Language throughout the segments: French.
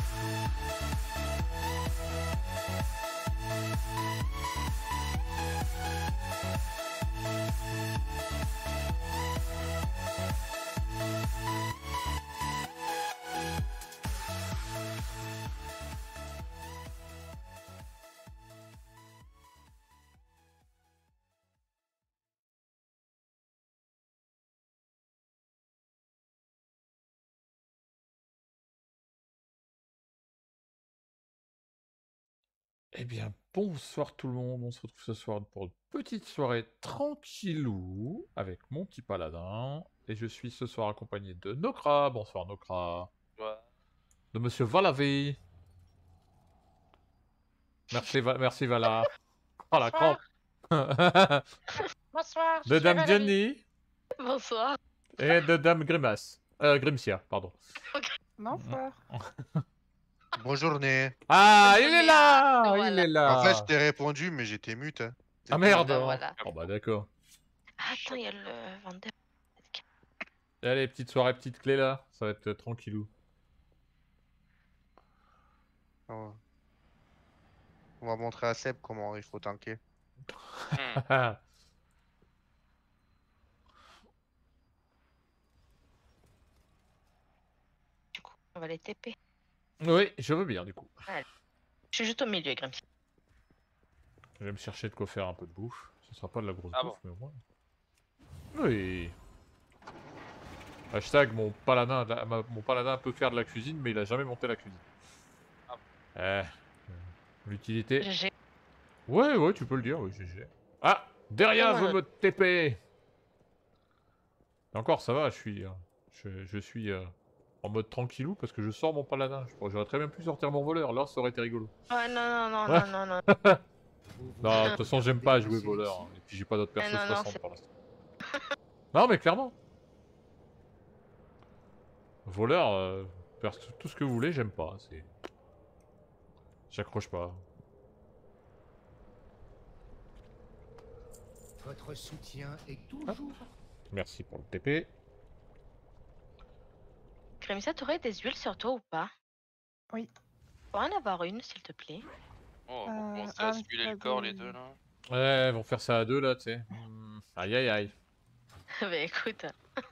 Eh bien, bonsoir tout le monde, on se retrouve ce soir pour une petite soirée tranquillou avec mon petit paladin. Et je suis ce soir accompagné de Nokra, bonsoir Nokra, Ouais. de Monsieur Valavé. Merci Vala. Oh la crampe. Bonsoir, je De suis Dame Valérie. Jenny Bonsoir. et de Dame Grimace. Grimsia, pardon. Bonsoir. Bonjour, né. Ah, Bonne il est journée là. à- Il voilà. est là. En fait, je t'ai répondu, mais j'étais mute. Hein. Ah merde. Ben voilà. Oh bah d'accord. Ah, attends, il y a le vendeur. Allez, petite soirée, petite clé là, ça va être tranquillou. Oh. On va montrer à Seb comment il faut tanker. Du coup, on va les TP. Oui, je veux bien du coup. Je suis juste au milieu, Grimsy. Je vais me chercher de quoi faire un peu de bouffe. Ce sera pas de la grosse Ah bouffe, mais au moins. Oui. Hashtag mon paladin, mon paladin peut faire de la cuisine, mais il a jamais monté la cuisine. Ah L'utilité. GG. Ouais, tu peux le dire, oui, GG. Ah, derrière Comment veut me TP. Et encore, ça va, je suis en mode tranquillou parce que je sors mon paladin. J'aurais très bien pu sortir mon voleur, là ça aurait été rigolo. Oh non, non, Ouais. non, non, non. Non, de toute façon, j'aime pas jouer voleur. Hein. Et puis j'ai pas d'autres persos non, non, 60 c'est- pour l'instant. Non, mais clairement. Voleur, tout ce que vous voulez, j'aime pas. C'est. J'accroche pas. Votre soutien est toujours... Merci pour le TP. Grimsy, t'aurais des huiles sur toi ou pas? Oui. Faut en avoir une, s'il te plaît. Oh, on va commencer ah, à mais se filer c'est le pas corps, des- les deux, là. Ouais, ils vont faire ça à deux là, tu sais. Aïe aïe aïe. Bah écoute.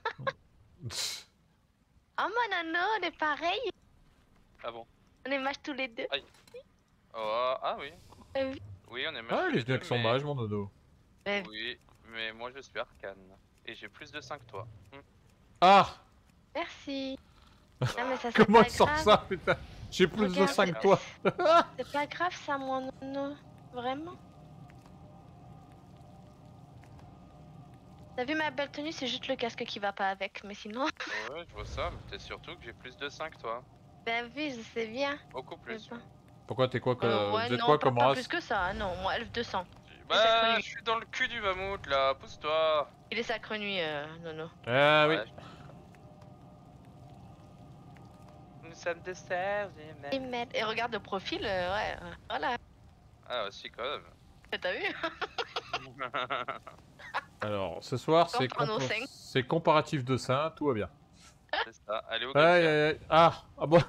Oh mon nano, on est pareil. Ah bon? On est mages tous les deux. Oh, ah oui. Oui. Oui, on est Ah, match il est venu avec son mage, mon dodo. Bah, Oui, mais moi je suis arcane. Et j'ai plus de 5 que toi. Ah. merci. Non, mais ça, c'est Comment pas il sort grave. ça, putain? J'ai plus de Regarde, 5 que toi. C'est pas grave ça, mon nono. Vraiment. T'as vu ma belle tenue, c'est juste le casque qui va pas avec, mais sinon... Ouais, je vois ça, mais peut-être surtout que j'ai plus de 5 que toi. Ben oui, je sais bien. Beaucoup plus. Mais bon. Pourquoi t'es quoi que... Ouais, Vous êtes non, quoi pas, comme pas race? plus que ça, hein, non, moi, elfe 200. Bah, je suis dans le cul du mammouth là, pousse-toi. Il est sacre nuit, nono. Ah oui. Ouais, Nous sommes des serges, Et regarde le profil, ouais, voilà. Ah, aussi quand même. T'as vu? Alors, ce soir, Encore prendre nos cinq. c'est comparatif de ça, tout va bien. C'est ça, allez au Aïe Grimsia. aïe aïe. Ah bon.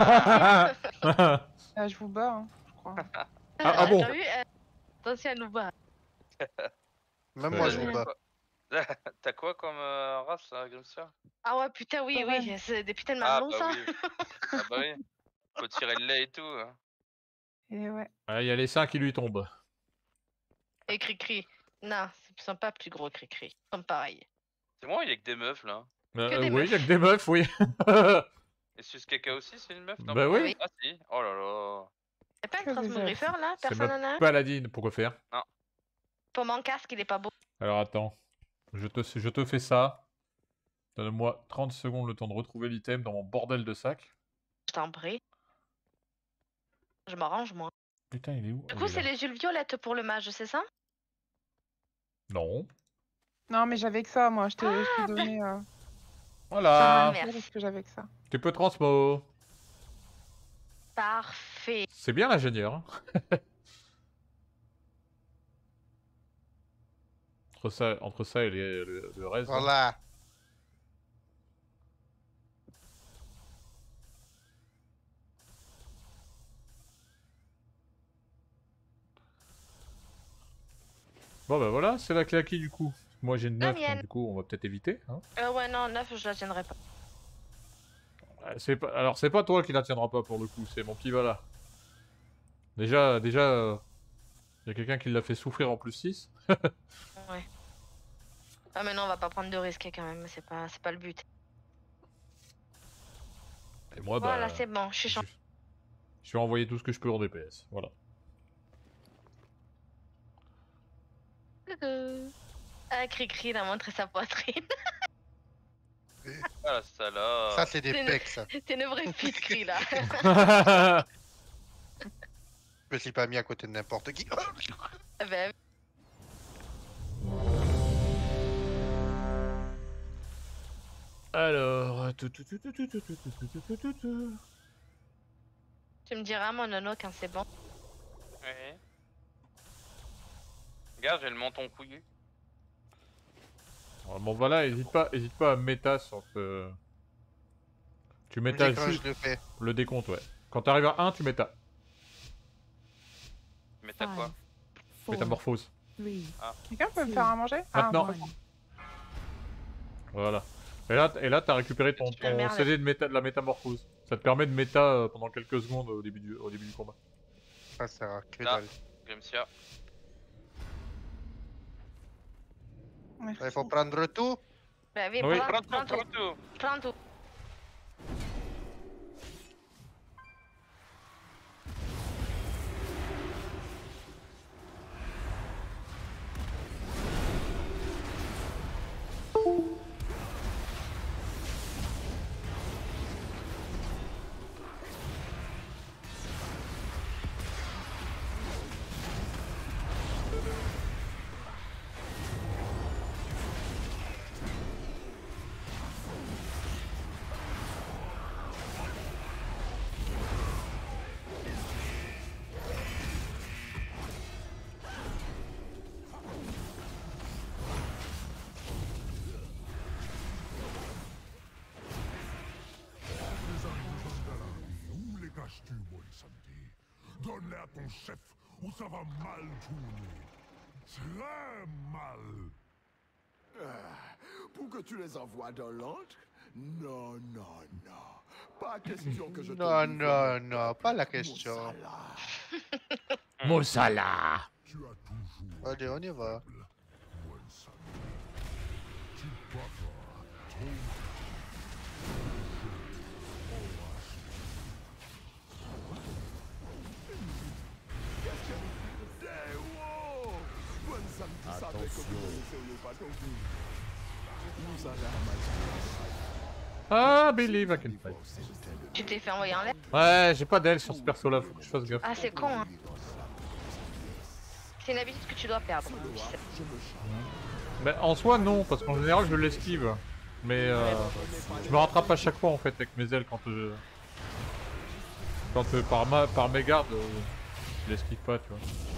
Je vous bats, hein, je crois. Ah bon. T'as vu? Attention à nous voir. Même moi, je Ouais. vous bats. T'as quoi comme race, Grimsia? Ah ouais, putain, oui, Ouais. oui, c'est des putains de Ah marlons, bah ça. oui. Ah bah oui. Faut tirer le lait et tout. Hein. Et ouais. Ah, il y a les seins qui lui tombent. Et Cricri. Non, ils sont pas plus gros, Cricri. Ils sont pareils. C'est moi, il y a que des meufs là. Que des Oui, il y a meufs. que des meufs, oui. Et Sus Caca aussi, c'est une meuf? Non, Bah pas- oui. Ah si. Oh là là. Y'a pas Que un des transmogriffer là? C'est Personne en a ma un? paladine, pourquoi faire? Pour mon casque, il est pas beau. Alors attends, je te fais ça. Donne-moi 30 secondes le temps de retrouver l'item dans mon bordel de sac. Je t'en prie. Je m'arrange, moi. Putain, il est où? Du Ah, coup, il est c'est là. les Jules violettes pour le mage, c'est ça? Non. Non, mais j'avais que ça, moi. Je t'ai donné Voilà. Merci. parce que j'avais que ça. Tu peux transmo. Parfait. C'est bien l'ingénieur. Hein. entre ça et le reste. hein. Voilà. Bon bah voilà, c'est la clé à qui du coup? Moi j'ai une La 9, mienne. donc du coup on va peut-être éviter. Hein. Ouais, non, 9, je la tiendrai pas. Alors c'est pas toi qui la tiendra pas pour le coup, c'est mon petit Vala. Déjà, y a quelqu'un qui l'a fait souffrir en plus 6. Ouais. Ah, mais non, on va pas prendre de risques quand même, c'est pas le but. Et moi Voilà, bah... c'est bon, je suis champ. Je vais envoyer tout ce que je peux en DPS, voilà. Ah, Cricri, il a montré sa poitrine. Ah, ça là. Ça, c'est des C'est une- pecs, ça. C'est une vraie fille, Cri, là. Je me suis pas mis à côté de n'importe qui. Ah ben, Alors... tu me diras, mon nono, quand c'est bon. Ouais. Regarde, j'ai le menton couillu. Bon voilà, hésite pas à méta sur le... Tu méta Quand juste je le fais. le décompte, ouais. Quand t'arrives à 1, tu méta. Mais t'as quoi? Métamorphose. Quelqu'un peut me faire à manger? Maintenant. moi. Voilà. Et là t'as récupéré ton Ah, merde. CD de la métamorphose. Ça te permet de méta pendant quelques secondes au début du combat. Ça sert à que Là. dalle. Grimsia. Merci. Il faut prendre tout. Ben oui, Oui. prends Prends tout. tout. Prends tout. Où les caches-tu, Santé? Donne-les à ton chef, ou ça va mal tourner. Très mal. Pour que tu les envoies dans l'antre? Non, non, non. Pas question que je te Non, livre non, mon non, peuple, pas la question. Moussala. Moussala. Tu as toujours Allez, on y va. Santé. Tu préfères ton Eh, wow! Santé savait que vous ne seriez pas tombé. Moussala, Ah, believe I can fight. Tu t'es fait envoyer en l'air. Ouais, j'ai pas d'aile sur ce perso là, faut que je fasse gaffe. Ah, c'est con, hein. C'est une habitude que tu dois perdre. Mais en soi non, parce qu'en général je l'esquive. Mais je me rattrape à chaque fois en fait avec mes ailes quand par mégarde je l'esquive pas, tu vois.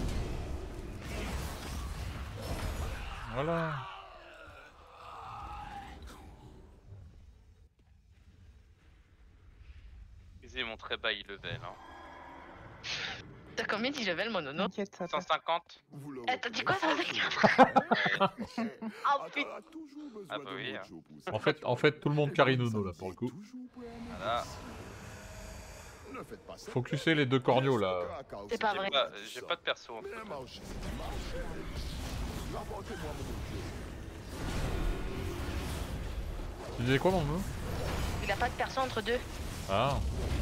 Voilà. Ils mon très bas level. Hein. T'as combien de level, mon nono? T'inquiète, ça passe. 150. Eh, t'as dit quoi, ça? Ouais. Oh putain. Ah bah oui. En fait tout le monde carry Nono là pour le coup. Voilà. Focuser les deux corneaux là. C'est pas vrai. J'ai pas de perso. En fait. Tu disais quoi mon Nono? Il a pas de perso entre deux. Ah.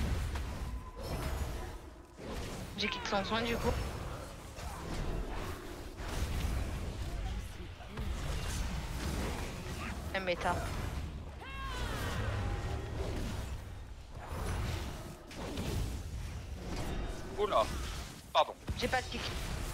J'ai quitté son soin du coup. Un méta. Oula. Pardon. J'ai pas de pique.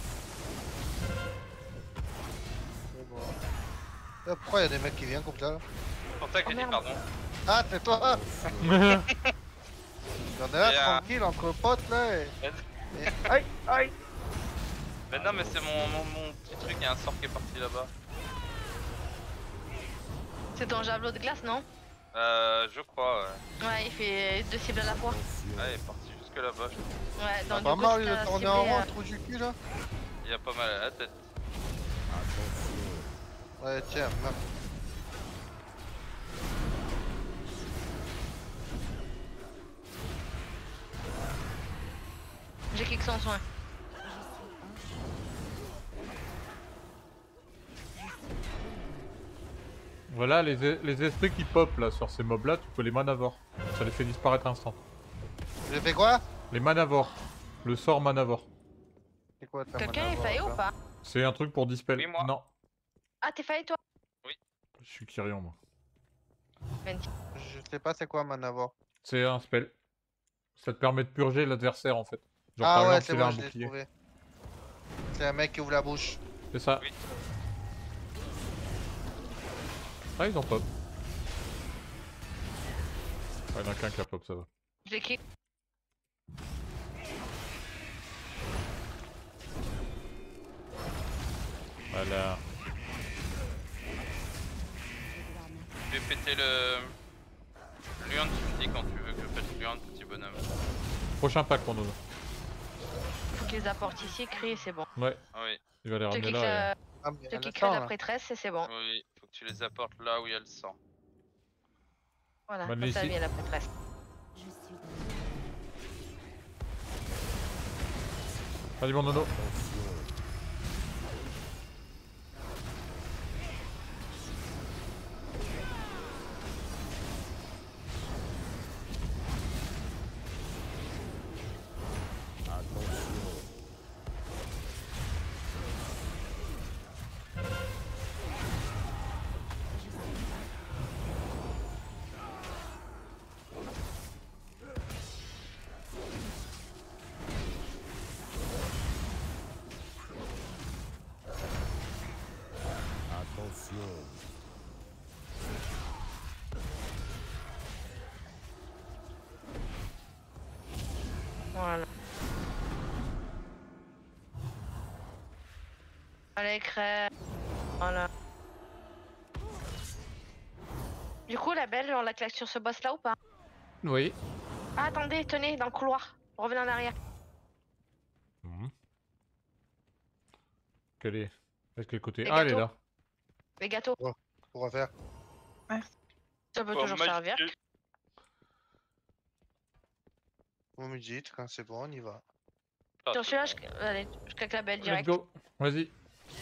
Pourquoi il y a des mecs qui viennent comme ça là? C'est pour ça que j'ai dit merde. pardon. Ah, c'est toi. On est là Et, tranquille entre potes là. Aïe, aïe. Mais non, mais c'est mon petit truc, il y a un sort qui est parti là-bas. C'est ton javelot de glace, non? Je crois, ouais. Ouais, il fait 2 cibles à la fois. Ouais, il est parti jusque là-bas. Ouais, T'as donc pas du coup, marre si de t'as tourner ciblé, en rond, trou du cul là? Il y a pas mal à la tête. Ouais, tiens, meurs. J'ai kick sans soin. Voilà, les esprits qui pop là sur ces mobs là, tu peux les manavore. Ça les fait disparaître instant. J'ai fait quoi? Les manavore. Le sort manavore. C'est quoi ta Quelqu'un est manavore, faillé ça ou pas? C'est un truc pour dispel. Oui, moi. Non, Ah, t'es faillé toi? je suis Kyrian moi. Je sais pas c'est quoi manavore. C'est un spell. Ça te permet de purger l'adversaire en fait. Genre Ah par ouais, exemple, c'est s'il a bon, un je l'ai bouclier. trouvé. C'est un mec qui ouvre la bouche. C'est ça. Oui. Ah, ils ont pop. Ah, il y en a qu'un qui a pop, ça va. J'ai kick. Voilà. Je vais péter le... Luan, tu me dis quand tu veux que je pète Luan, petit bonhomme. Prochain pack pour nous. Faut qu'ils apportent ici, crie, c'est bon. Ouais, Ah oui, il va les Je ramener kick là. Ah, mais je elle kickerai attend, la là. prêtresse et c'est bon. oui, faut que tu les apportes là où il y a le sang. Voilà, Bonne comme ça ici. vient la prêtresse. Vas-y, mon nono. Voilà. Allez, crève. Voilà. Du coup, la belle, on la claque sur ce boss là ou pas? Oui. Ah, attendez, tenez, dans le couloir. Revenez en arrière. Quel est? De quel côté? Les Ah, elle est gâteaux. là. Les gâteaux, Pour refaire. ça peut Oh, toujours servir. Vous me dites quand c'est bon, on y va. Ah, Sur celui-là, allez, je claque la belle Let's direct. go. Vas-y.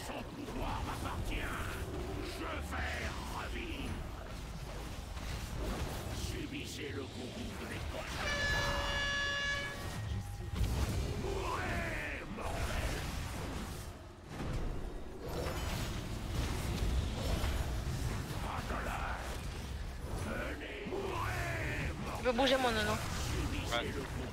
Je peux bouger mon nono. ouais.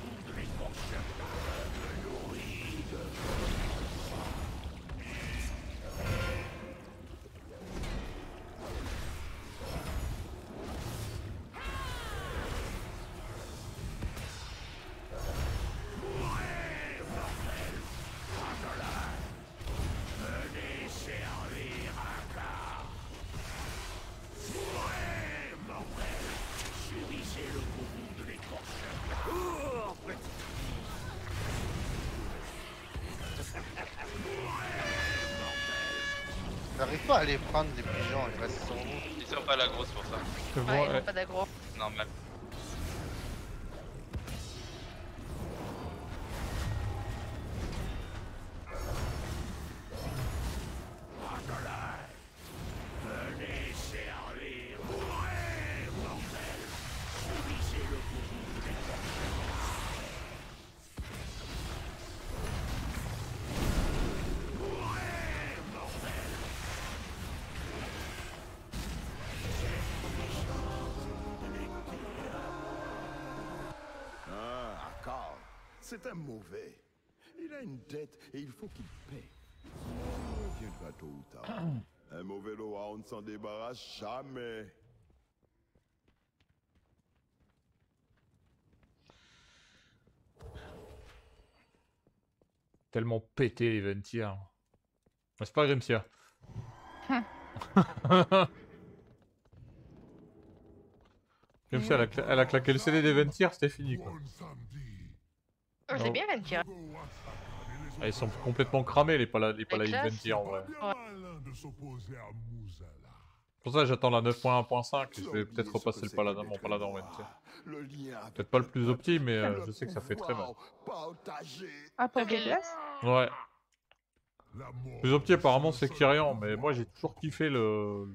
J'arrive pas à les prendre les pigeons, ils restent sur vous. Ils sont pas la grosse pour ça. C'est bon, Ouais, ils ouais. ont pas d'aggro. Normal. Ah, Akar, c'est un mauvais. Il a une dette et il faut qu'il paie. Il reviendra tôt ou tard. Un mauvais Loa, on ne s'en débarrasse jamais. Tellement pété les Ventirs. Bah, c'est pas Grimtia. Grimtia, elle a claqué le CD des Ventirs, c'était fini quoi. Oh, c'est Non. bien, Ventia. Ah, ils sont complètement cramés les Paladins Les classes. Ventir en vrai. Ouais. s'opposer à Muzala. Pour ça, j'attends la 9.1.5 et je vais peut-être repasser le paladin, mon paladin en VNT. Peut-être pas le plus opti, mais je sais que ça fait très mal. Ah, pour DPS? Ouais. La mort Plus opti, apparemment, c'est Kyrian, mais moi, j'ai toujours kiffé le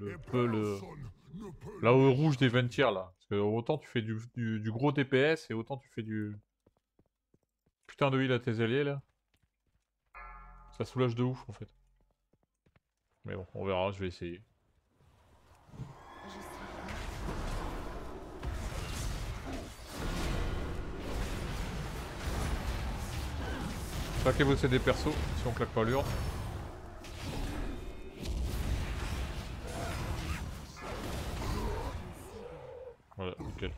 la haut rouge des Ventirs, là. Parce que autant tu fais du gros DPS et autant tu fais du putain de heal à tes alliés, là. Ça soulage de ouf, en fait. Mais bon, on verra, je vais essayer. Claquez vos CD perso, si on claque pas l'urne. Voilà, nickel.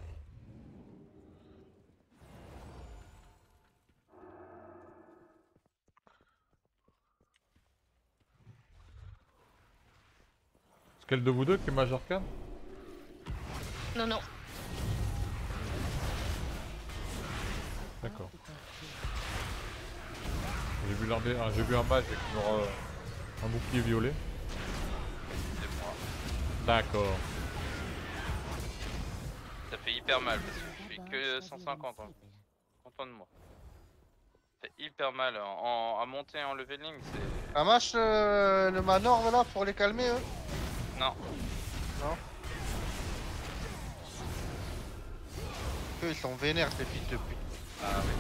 C'est quel de vous deux qui est mage arcane? Non, non. D'accord. J'ai vu un mage avec un bouclier violet. C'est moi. D'accord. Ça fait hyper mal parce que je fais que 150 en plus. Content de moi. Ça fait hyper mal à monter en leveling, c'est... Un match le Manor voilà pour les calmer eux. Non. Non. Eux ils sont vénères ces fils de pute. Ah oui.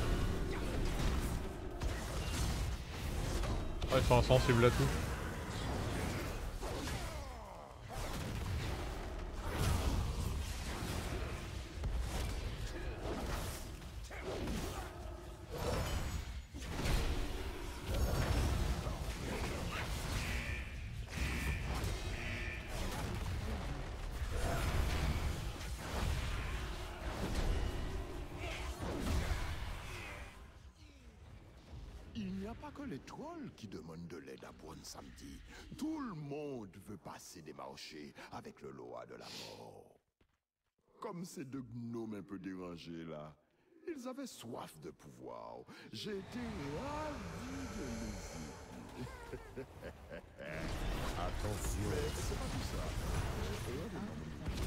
Ouais, ils sont insensibles à tout. Il n'y a pas que les trolls qui demandent de l'aide à Bon Samedi. Tout le monde veut passer des marchés avec le Loa de la mort. Comme ces deux gnomes un peu dérangés là, ils avaient soif de pouvoir. J'ai été ravi de les aider. Attention. Mais c'est pas tout ça. J'ai peur de m'en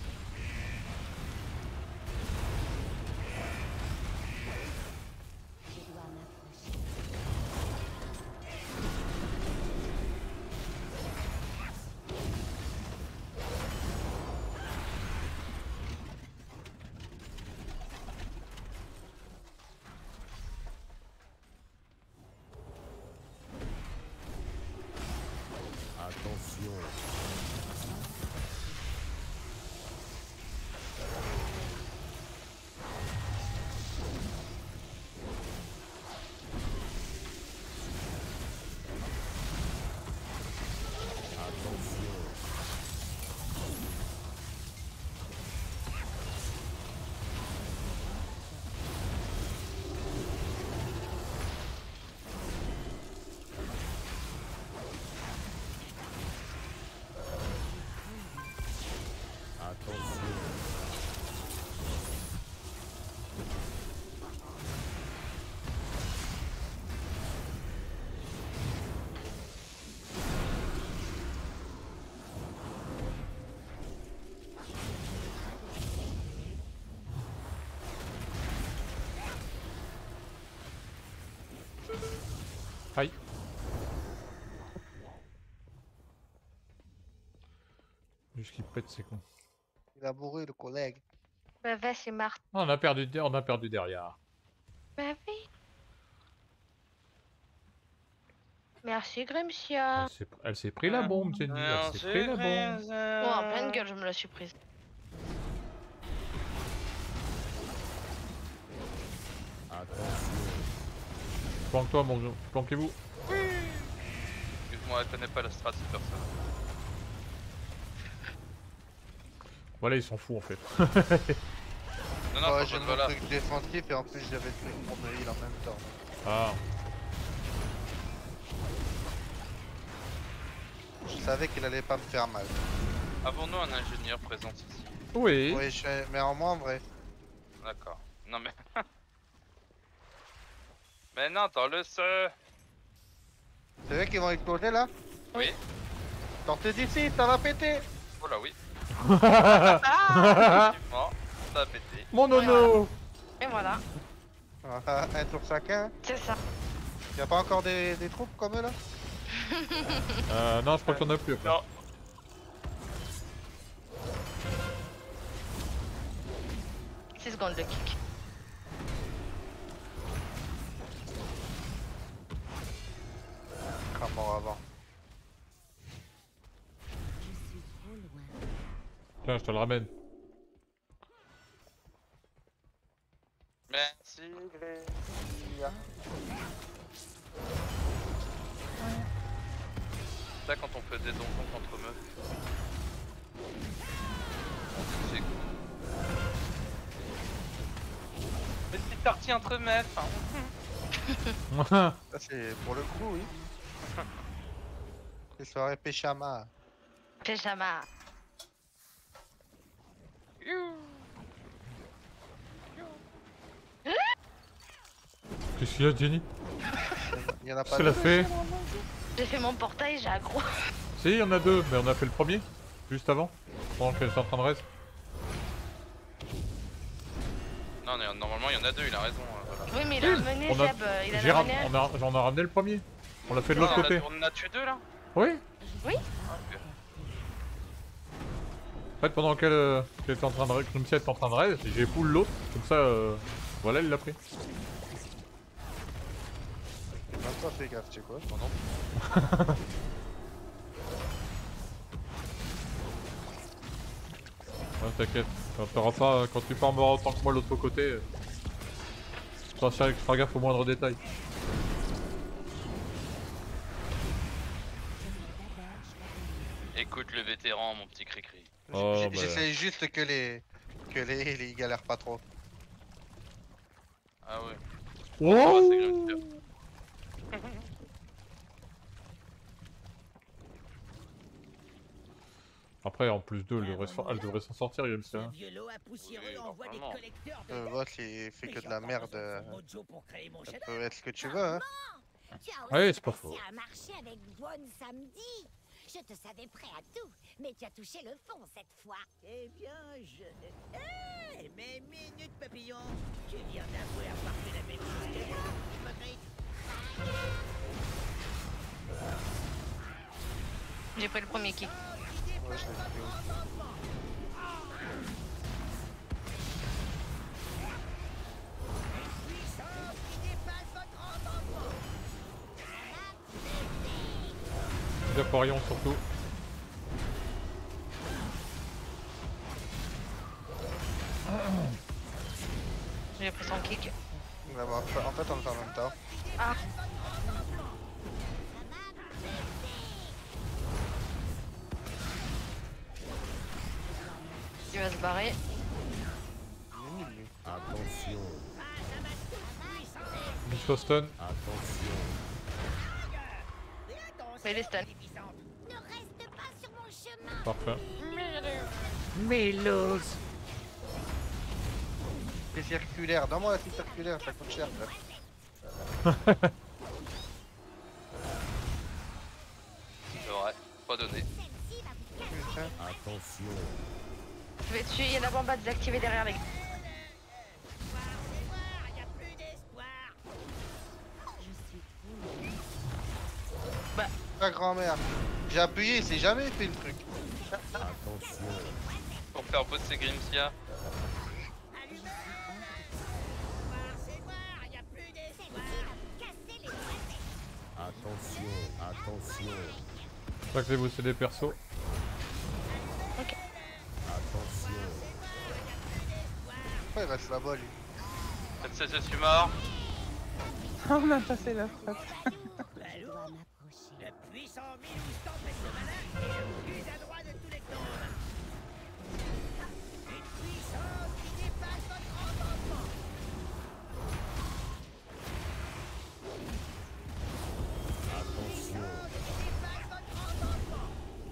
Aïe. Juste qu'il pète, c'est con. Il a bourré le collègue. Bah vas-y, Marthe. Ah, on a perdu derrière. Bah oui. Merci, Grimsia. Elle s'est pris la bombe, Jenny. Elle s'est pris la bombe. Oh, en pleine gueule, je me la suis prise. Planque-toi, mon dieu. Planquez-vous. Excuse-moi, elle connaît pas la strat cette personne. Voilà, il s'en fout en fait. Non, non, Ouais, pas j'ai de mon voilà. truc défensif et en plus j'avais le truc pour me heal en même temps. Ah. Je savais qu'il allait pas me faire mal. Avons-nous un ingénieur présent ici? Oui. Oui, mais en moins en vrai. D'accord. Non mais... mais non, dans le seul. C'est vrai qu'ils vont exploser là? Oui. Sortez d'ici, ça va péter. Oh là oui. Ah Effectivement, ça a pété. Mon nono. Et voilà, Un tour chacun. c'est ça. Y'a pas encore des troupes comme eux là? Non, je crois qu'il y en a plus après. Non. Six secondes le kick. Sera mort avant. Tiens, je te le ramène. Merci Grécia. Ça quand on fait des donjons contre meufs. C'est cool. Mais c'est parti entre meufs hein. Ça c'est pour le coup, oui. Les soirées péchama. Pyjama. Qu'est-ce qu'il y a, Jenny? Il y en a pas Qu'est-ce qu'elle a deux. fait? J'ai fait mon portail, j'ai aggro. Si, il y en a deux, mais on a fait le premier, juste avant, pendant qu'elle était en train de reste. Non mais normalement il y en a deux, il a raison. Voilà. Oui, mais il a ramené On a- Seb, il a ramené. J'en ai ramené le premier. On l'a fait de Non, l'autre côté. on en a tué deux là. Oui. Oui. En fait, pendant qu'elle était en train de Crimsia était en train de raid, j'ai pull l'autre, comme ça, voilà, il l'a pris. Même pas fait gaffe, tu sais quoi? Bon, non. Ouais, t'inquiète. Quand tu farmeras autant que moi l'autre côté, tu feras gaffe aux moindres détails. Écoute le vétéran mon petit cri-cri. Oh, bah. J'essaye juste que les galèrent pas trop. Ah ouais. Oh Ça va, c'est Grimsia. Après, en plus d'eux, elle devrait s'en sortir, Grimsia. Ce vieux lot poussiéreux Oui, envoie des normalement. collecteurs de Le lettres. boss il fait Mais que de j'ai la encore merde. besoin de son mojo pour créer mon Ça chef-d'œuvre. peut être ce que tu veux, hein. Tu as Oui, aussi c'est pas passé faux. un marché avec Bonne samedi. Je te savais prêt à tout, mais tu as touché le fond cette fois. Eh bien, je... mais minute, papillon. Tu viens d'avouer avoir fait la même chose que moi, hypocrite. J'ai pris le premier kick. Ouais, je l'ai fait aussi. Puissance qui dépasse votre entendement. Japorion surtout. J'ai pris son kick. Ouais, bon, en fait, on le fait en même temps. Ah. Il va se barrer. Il est nul, lui. Attention, Miss stun. attention. Mais il est stun. Ne reste pas sur mon chemin. Parfait. C'est circulaire. Donne-moi la fille circulaire, ça coûte cher. Ça. C'est vrai, pas donné. Celle-ci va vous casser. Putain. Attention, Je vais dessus, il y a la bombe à désactiver derrière les gars. Il n'y a plus d'espoir. Ta grand-mère. J'ai appuyé, il s'est jamais fait le truc. attention, Pour faire bosser Grimsia. C'est noir, il n'y a plus d'espoir. Casser les noisettes. attention, attention, Je crois que j'ai bossé des persos. attention. Pourquoi il reste là-bas, lui? Je suis mort. On a pas fait la frappe. Je dois m'approcher. Le puissant Milou tempête de malade est le plus adroit de tous les clones. Une puissance qui dépasse votre entendement. Attention, Qui dépasse votre entendement.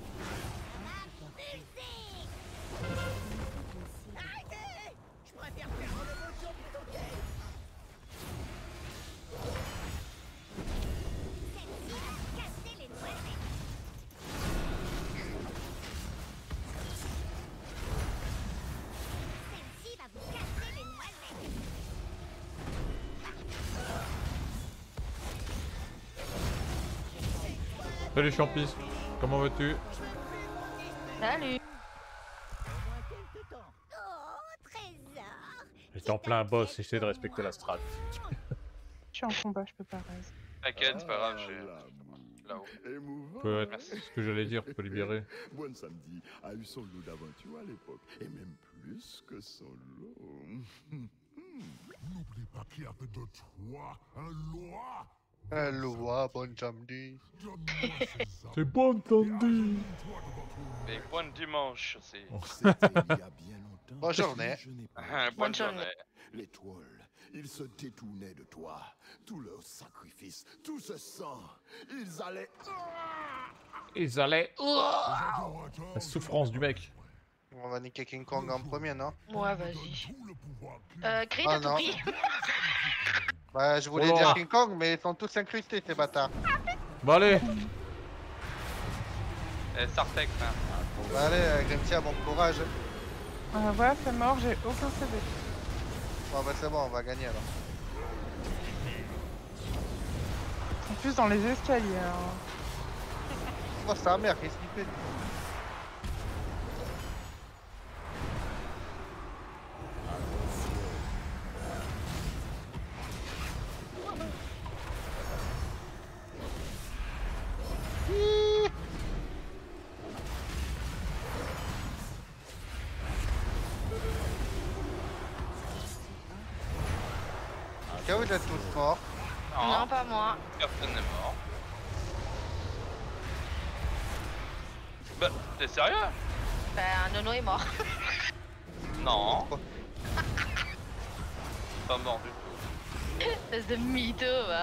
Arrêtez! Je préfère perdre le mojo plutôt qu'elle. Celle-ci va vous casser les noisettes. Salut Champis, comment vas-tu? Salut. Oh, trésor. J'étais en plein boss, j'essaie de respecter la strat. Je suis en combat, je peux pas raise. T'inquiète, c'est pas grave, je suis l'amour. là-haut. Émouvant. C'est ce que j'allais dire, tu peux libérer. Bon Samedi a eu son lot d'aventures à l'époque, et même plus que son lot. N'oublie pas qu'il y a fait de toi un loi. Un loi, bon samedi. Donne-moi ces armes C'est bon, Tandy. toi de votre Mais bon dimanche aussi. C'était il y a bien longtemps. Bonne journée. Je n'ai pas Bonne Bonne journée. journée. Les trolls, ils se détournaient de toi. Tout leur sacrifice, tout ce sang, ils allaient... Ils allaient... adorateurs. La souffrance du mec. On va niquer King Kong en premier, non? Ouais, vas-y. Tout le pouvoir qui Creed, Ah, t'as tout non. pris? Bah, je voulais Oh là. dire King Kong, mais ils sont tous incrustés, ces bâtards. Bon allez. Sartek, hein. Bah, allez, Grimtia, bon courage. Voilà, c'est mort, j'ai aucun CD. Bon, bah, c'est bon, on va gagner alors. En plus, dans les escaliers. Alors. Oh, sa mère, qu'est-ce qu'il fait? Ok, vous êtes tous morts. Non, pas moi. Personne n'est mort. Bah, t'es sérieux? Ben, Nono est mort. Non. Pas mort du tout. Espèce de mytho, va.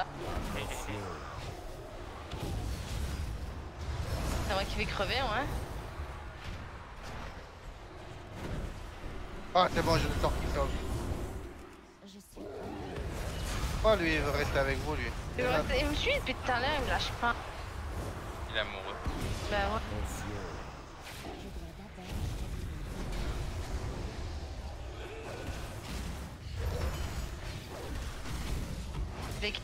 C'est moi qui vais crever, ouais. Ah, c'est bon, je l'ai sorti ça. Je suis Oh, lui, il veut rester avec vous, lui. Il me suit depuis tout à l'heure, il me lâche pas. Il est amoureux. Ben ouais. Attention. je dois d'abord Avec-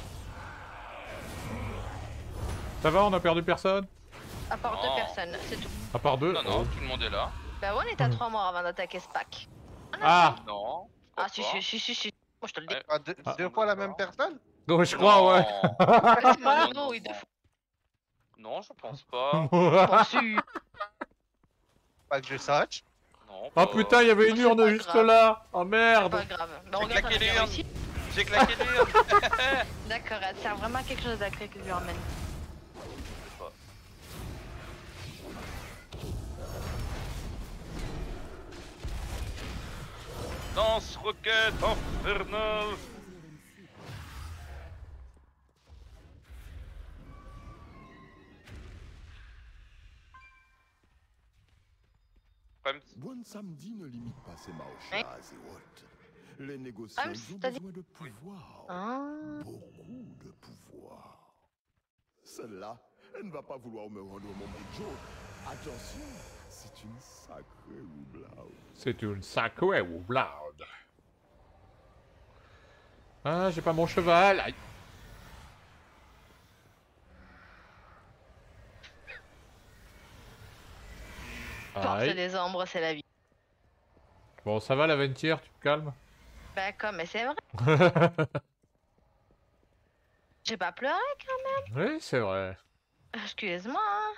Ça va, on a perdu personne? À part Non. 2 personnes, c'est tout. À part deux? Non, non, tout le monde est là. Ben ouais, on était à 3 morts avant d'attaquer ce pack. Ah. Non. Ah, je si, crois si, si, si, si. Moi, je te le dis. Ouais. Ah, deux fois la même personne? Non, je crois, ouais. C'est mon Non, Nono, non, oui, deux non. fois. Non, je pense pas. Bon, si. Pas que je sache. Non. Oh putain, il y avait une C'est urne pas juste grave. là. Oh Pas merde. grave. Ben J'ai regarde, on a claqué bien l'urne. réussi. J'ai claqué l'urne. D'accord, elle sert vraiment à quelque chose d'acré que je lui emmène. Danse roquette infernale. Problème, Bon Samedi ne limite pas ses marches Ouais. à Azeroth. Les négociants Ah, mais ont t'as dit- besoin de pouvoir. Ah. Beaucoup de pouvoir. Celle-là, elle ne va pas vouloir me rendre mon bout de jaune. Attention, c'est une sacrée roublarde. C'est une sacrée roublarde. Ah, j'ai pas mon cheval. Aïe. Force Aïe. des ombres, c'est la vie. Bon, ça va la ventière, tu te calmes? Ben comme, mais c'est vrai. J'ai pas pleuré quand même. Oui, c'est vrai. Excuse-moi. Hein.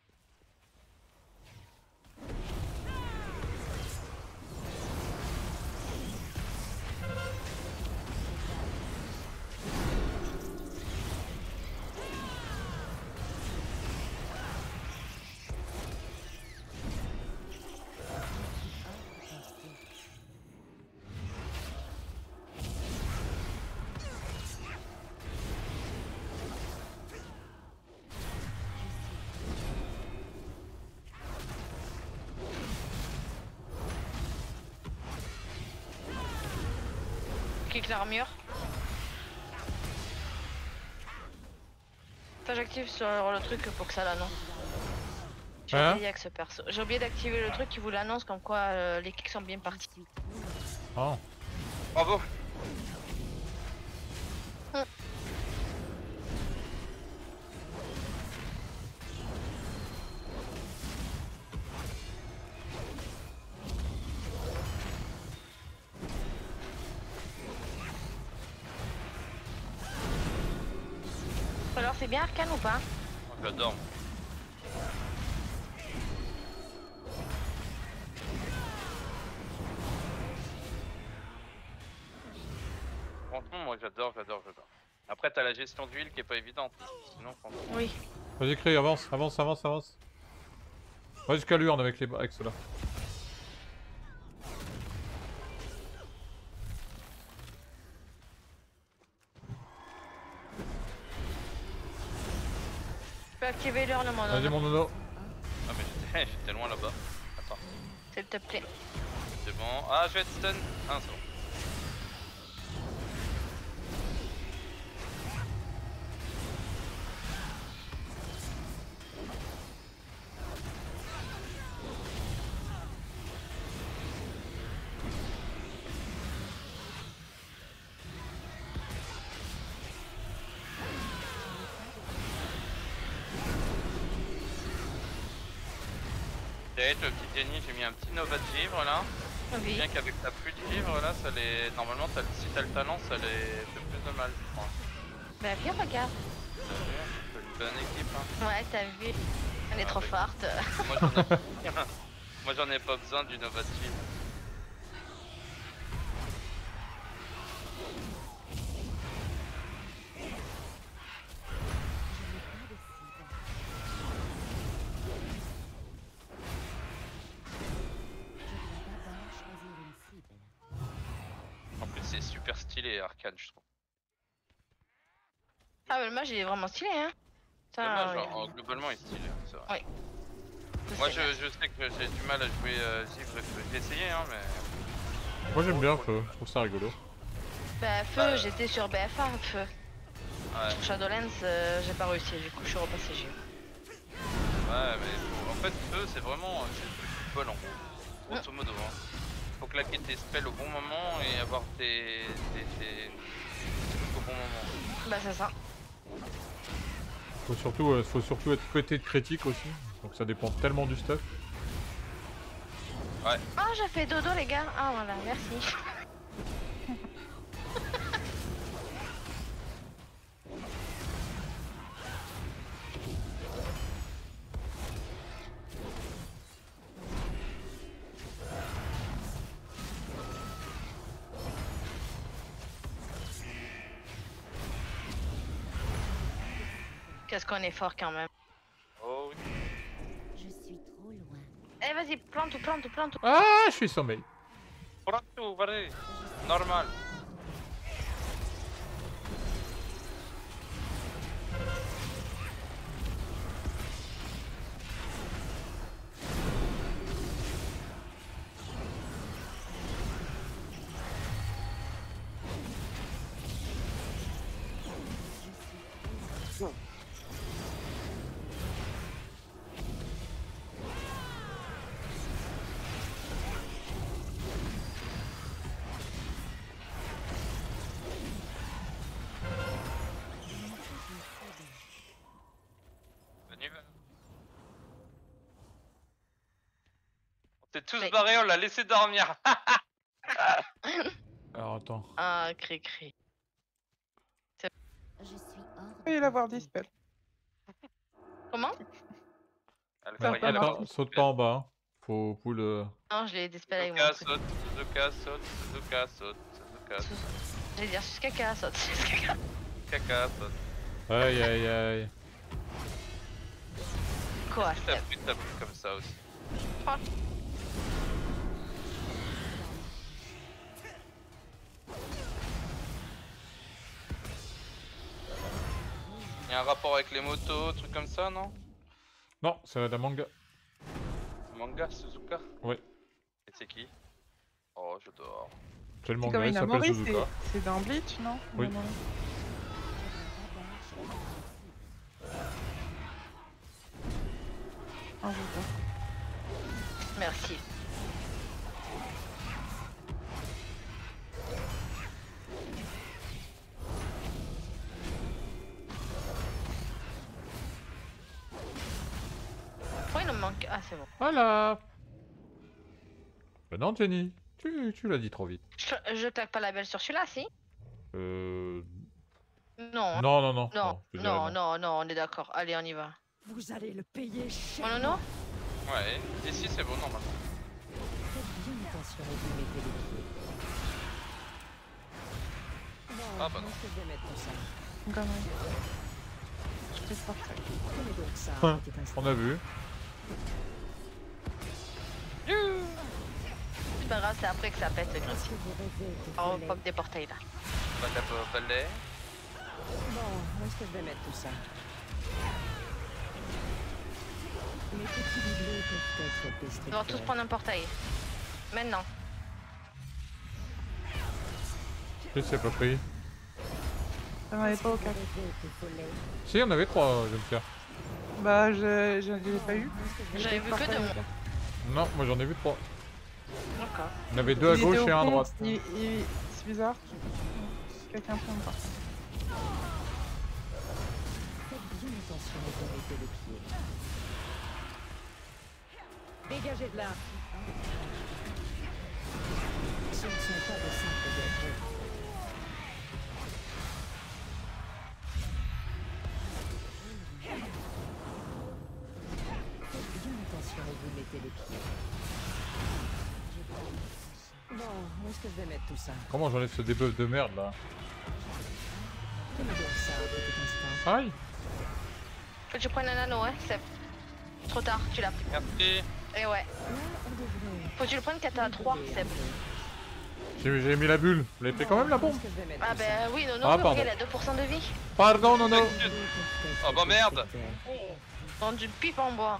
Kick l'armure. Enfin, j'active sur le truc pour que ça l'annonce. J'ai Hein? oublié avec ce perso. J'ai oublié d'activer le truc qui vous l'annonce comme quoi les kicks sont bien partis. Oh. bravo. bien Arcane ou pas? J'adore. Franchement, moi j'adore. Après, t'as la gestion d'huile qui est pas évidente. Sinon, franchement. Oui. Vas-y, Cré, avance. Va jusqu'à l'urne avec ceux-là. Je peux activer l'heure le Vas-y, mono. mon nono. Ah, mais j'étais loin là-bas. Attends, S'il te plaît. c'est bon. Ah, je vais être stun. Ah, c'est bon. Le petit Jenny, j'ai mis un petit Nova de givre là. Oui. Bien qu'avec ta pluie de givre là, ça les... normalement si t'as le talent, ça les fait plus de mal, je crois. Bah viens regarde. T'as vu? C'est une bonne équipe hein. Ouais t'as vu. Elle est trop forte. Moi j'en ai pas besoin du Nova de givre. En plus c'est super stylé Arcane je trouve. Ah mais le mage il est vraiment stylé hein. Ça, Dommage, oui. genre, globalement il est stylé, c'est vrai. Oui. Moi je sais que j'ai du mal à jouer givre, j'ai essayé hein mais... Moi, j'aime bien Feu. Je trouve ça rigolo. Bah feu, j'étais sur BFA feu. Ouais. Sur Shadowlands, j'ai pas réussi, du coup je suis repassé G. Ouais mais en fait feu c'est vraiment c'est le truc du bol en gros. Grosso modo hein. Faut claquer tes spells au bon moment et avoir tes trucs au bon moment. Bah c'est ça. Faut surtout être pété de critique aussi. Donc ça dépend tellement du stuff. Ouais. Ah j'ai fait dodo les gars. Ah voilà, merci. Qu'est-ce qu'on est fort quand même. Oh oui. Je suis trop loin. Eh vas-y, plante. Ah, je suis sommeil. Prends tout, vas-y. Normal. On s'est tous barrés, on l'a laissé dormir. Alors attends. Ah, cri. Je suis hors. Il va avoir dispel. Comment? Attends, saute pas en bas. Hein. Faut pull. Non, je l'ai dispel avec moi. Suzuka saute. Je vais dire caca, saute. Caca saute. Aïe. Quoi? T'as pris comme ça aussi. Il y a un rapport avec les motos, trucs comme ça, non? Non, c'est la manga. Manga, Suzuka? Ouais. Et c'est qui? Oh, j'adore. C'est le C'est manga, comme il une s'appelle Amori, Suzuka. c'est dans Bleach, non? Oui. Une Amori. Ah, j'adore. Merci. Pourquoi il me manque? Ah, c'est bon. Voilà. Bah non, Jenny. Tu l'as dit trop vite. Je claque pas la belle sur celui-là, si? Non. Non, non, non. Non, je te dirais non, non, non, on est d'accord. Allez, on y va. Vous allez le payer cher. Oh non, non. Ouais, ici c'est bon normalement. Faites bien attention où vous mettez les pieds. Bon, Ah bah où est-ce que je vais mettre tout ça? Quand même. Je te porte ça. Prenez donc ça, Hein, petit instant. on a vu. C'est pas grave, c'est après que ça pète le Est-ce gris. que vous rêvez de On voler? pop des portails là. Bac au palais. Bon, où est-ce que je vais mettre tout ça? Les petits bibelots peuvent être Ils vont tous destructeurs. prendre un portail. Maintenant. Je sais pas pris. T'en avais pas au Vous cas. rêvez de voler? Si, on avait 3, je me faire. Bah, je l'ai pas eu. J'avais vu que 2. Non, moi j'en ai vu 3. D'accord. On avait 2 à Il gauche était au et 1 à fond, droite. C'est bizarre. Quelqu'un prend pas. Faites bien attention où vous mettez les pieds. Dégagez de là. Ce ne sont pas de simples gâteaux. Faites bien attention où vous mettez les pieds. Bon, où est-ce que je vais mettre tout ça? Comment j'enlève ce debuff de merde là? Tenez donc ça un petit instant. Aïe! Faut que je prenne un anneau, hein. C'est trop tard, tu l'as pris. Merci. Et ouais. Là, on devrait... Faut que tu le prennes quand t'as 3, Seb. J'ai mis la bulle. Vous l'avez pris quand même la bombe? Ah bah oui, non, non, Ah, pardon. elle a 2% de vie. Pardon, non, non. Oh bah merde. Dans du pipe en bois.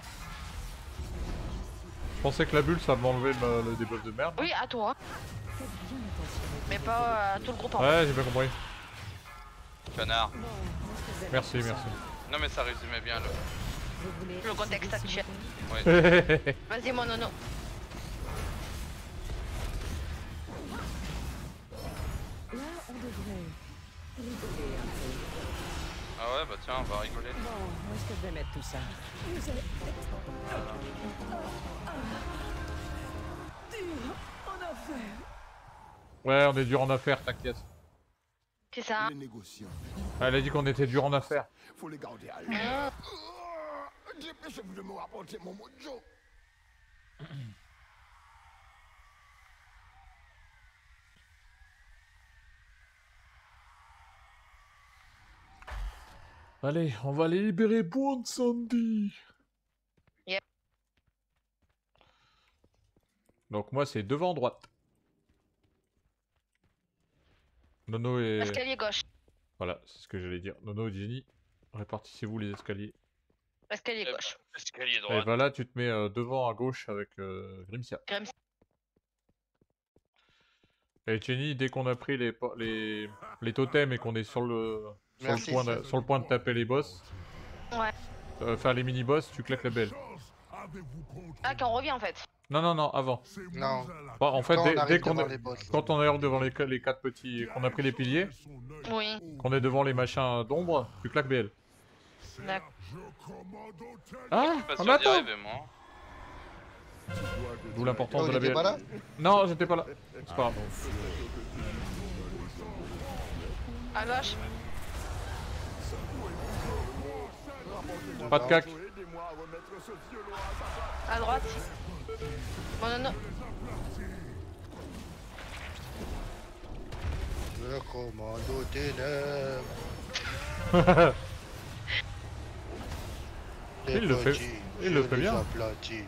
Je pensais que la bulle ça m'enlevait le debuff de merde. Oui, à toi. Mais pas à tout le groupe en Ouais, j'ai bien compris. Connard. Merci, merci. Non mais ça résumait bien le... Le contexte actuel. Ouais. Vas-y, mon nono. Là, on devrait rigoler un peu. Ah ouais bah tiens on va rigoler. Bon, où est-ce que je vais mettre tout ça? Vous allez dur en affaire. Ouais, on est dur en affaires, t'inquiète. C'est ça. Les négociants. Elle a dit qu'on était dur en affaires. Faut les garder à l'air. Dépêchez-vous de me rapporter mon mojo. Allez, on va aller libérer Buon Sandy. Yep. Donc moi c'est devant droite. Nono et... Escalier gauche. Voilà, c'est ce que j'allais dire. Nono et Jenny, répartissez-vous les escaliers. Escalier gauche. Escalier Et droit. bah là tu te mets devant à gauche avec Grimsia. Grimsia. Et Jenny, dès qu'on a pris les totems et qu'on est sur le Merci, sur le point de taper les boss, Ouais. faire les mini-boss, tu claques la belle. Ah, quand on revient en fait. Non, non, non, avant. Non. Bah, en fait, Quand on dès arrive qu'on devant est... les boss. quand on est devant les 4 petits, qu'on a pris les piliers, Oui. qu'on est devant les machins d'ombre, tu claques BL. D'accord. Ah, Pas on sûr d'y attend. arriver moi. D'où l'importance Oh, de il la était BL. pas là? Non, j'étais pas là. C'est pas grave. À gauche. Pas de cac. À droite. Mon nono. Le commando ténèbres. Il le fait, il le fait bien. Aplatis.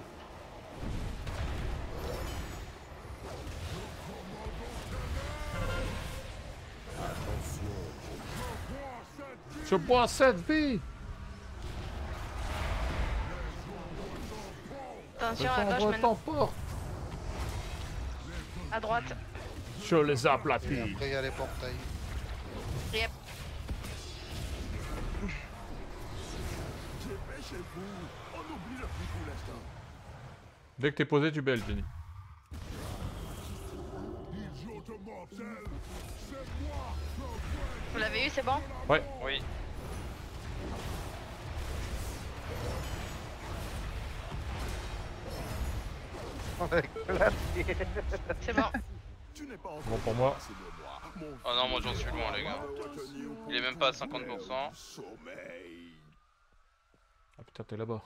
Je bois 7 vies. Attention, à gauche maintenant. À droite. Je les aplatis. Après, il y a les portails. Yep. Dès que t'es posé, tu BL, Jenny. Vous l'avez eu, c'est bon? Ouais. Oui. C'est bon. Tu n'es pas Bon pour moi. Oh non, moi j'en suis loin, les gars. Il est même pas à 50%. Ah putain, t'es là-bas.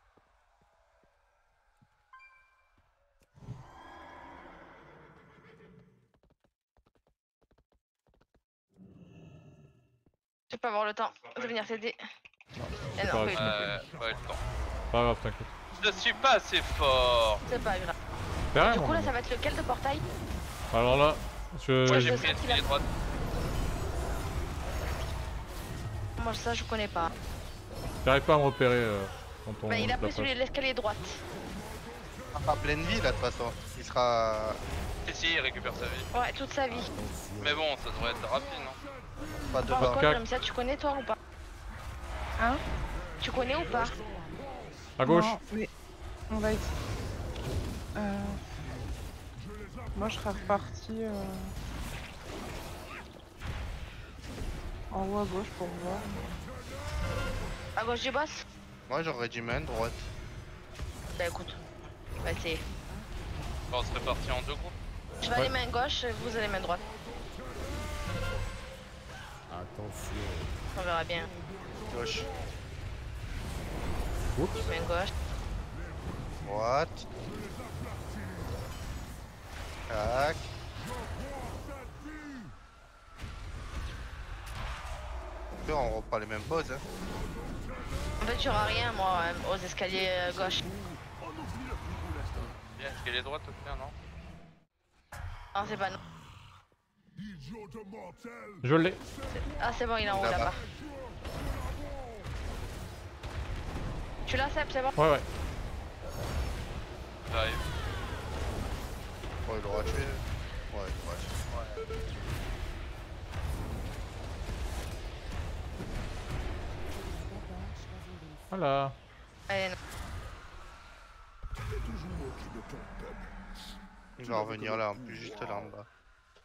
Je vais pas avoir le temps de venir t'aider. Eh non, pas oui. grave, Pas eu le temps. Pas grave, t'inquiète. Je suis pas assez fort. C'est pas grave. Derrière Du moi, coup, là, maintenant. ça va être lequel de portail? Alors là, Moi j'ai je pris sais qu'il a- l'escalier droite. Moi, ça, je connais pas. j'arrive pas à me repérer quand on Bah, il a la pris passe. celui de l'escalier droite. Pas pleine vie là de toute façon. Il sera Si, il récupère sa vie. Ouais, toute sa vie. Mais bon, ça devrait être rapide, non? pas Bon, devant. quoi, cac. Grimsia, tu connais toi ou pas? Hein? Tu connais ou pas? À gauche. Non, mais on va essayer. Moi, je serais reparti en haut à gauche pour voir. À gauche du boss? Moi j'aurais dit main droite. Bah, écoute. On va essayer. Bon, on serait parti en deux groupes. Je vais aller main gauche et vous allez main droite. Attention. On verra bien. Gauche. Main gauche. Droite. Tac. Puis on reprend les mêmes poses. Hein. En fait, j'aurai rien, moi, aux escaliers gauche. Bien, escalier droite au pire, non? Non, c'est pas non. Je l'ai. Ah, c'est bon, il est en haut Là-bas. là-bas. Tu l'as, Seb, c'est bon? Ouais, ouais. J'arrive. Oh, il l'aura tué. Ouais, il l'aura tué. Voilà. Allez, non. Il va revenir là en plus, juste là en bas.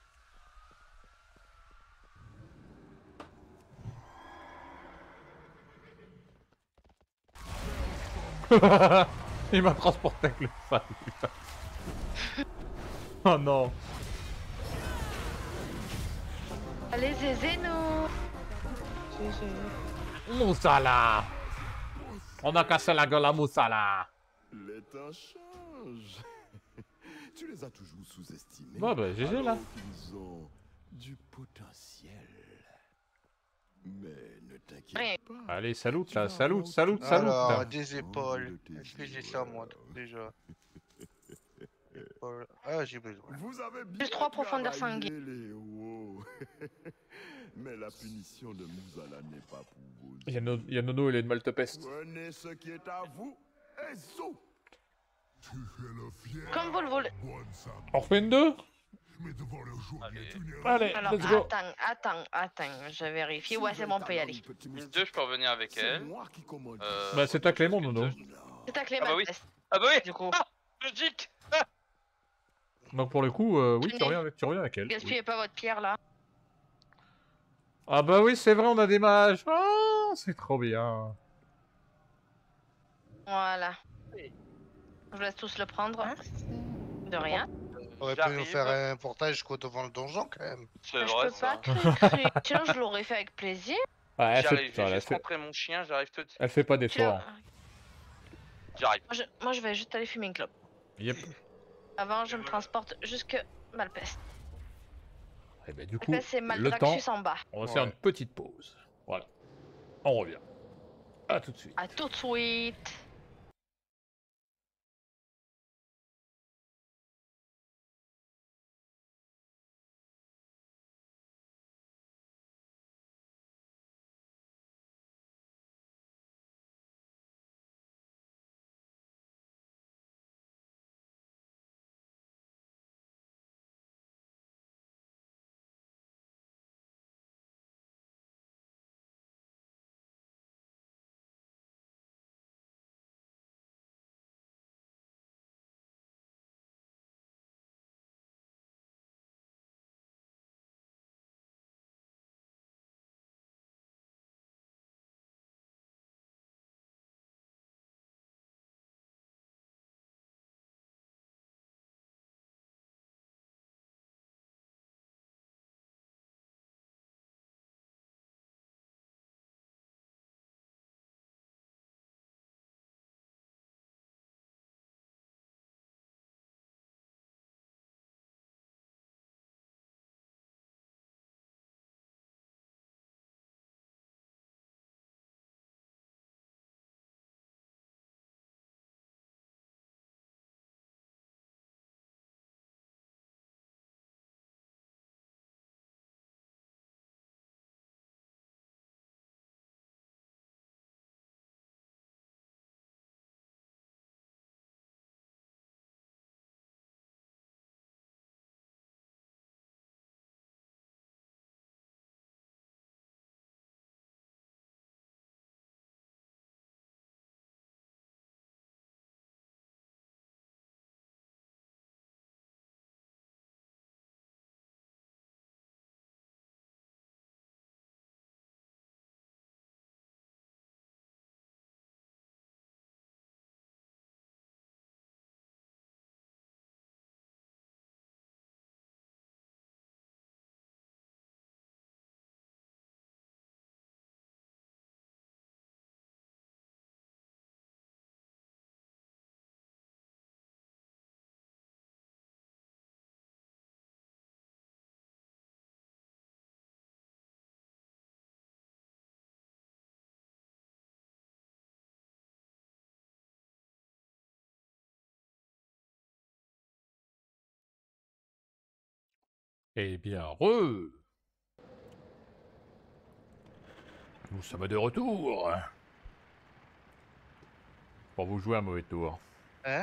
Il m'a transporté avec le fan. putain. Oh non. Allez, zézé-nous! GG. Moussala. On a cassé la gueule à Moussala. Les temps changent. Tu les as toujours sous-estimés. Ouais, bah, GG, là. alors qu'ils ont du potentiel. Mais ne t'inquiète Rien. pas. Allez, salut, Tu vas là, salut, avoir salut, tout salut. Alors, putain. des épaules. de tes Est-ce que j'ai ça moi joueurs. déjà? Épaules. Ah, j'ai besoin. Vous avez bien Plus 3 profondeurs travaillé, sanguines. les héros. Mais la punition de Mouzala n'est pas pour vous. Il y a Nono, il a une maltepeste. Prenez ce qui est à vous et zou. Tu fais le fier, Comme vous le voulez. bonne Sam. On refait une 2. Mais devant le jour, Allez. tu n'es Allez, Alors, let's go. attends, je vérifie. Ouais, c'est bon, on peut y aller. Une 2, je peux revenir avec elle. Bah, c'est ta Clément, Nono. C'est ta clé, Ah bah oui. Malteste. Ah bah oui! Du coup, Ah, logique! Donc, pour le coup, oui, tu Tenez. reviens avec elle. Oui. gaspillez pas votre pierre là. Ah bah oui, c'est vrai, on a des mages. Oh, c'est trop bien. Voilà. Je vous laisse tous le prendre. Merci. De rien. On aurait pu nous J'arrive. faire un portage jusqu'au devant le donjon quand même. C'est Je vrai peux ça. pas créer. Sinon, je l'aurais fait avec plaisir. Ouais, elle fait, J'arrive, putain, j'ai elle, juste fait, rentré mon chien, j'arrive tout de suite. elle fait pas Tu d'effort. l'as- J'arrive. Moi, je vais juste aller fumer une clope. Yep. Avant, je me transporte jusque Malpeste. Et bah, du coup, Malpeste, c'est le temps, Maldraxus en bas. on va faire Ouais. une petite pause. Voilà. On revient. À tout de suite. À tout de suite. Eh bien, nous sommes de retour. Pour vous jouer un mauvais tour. Hein?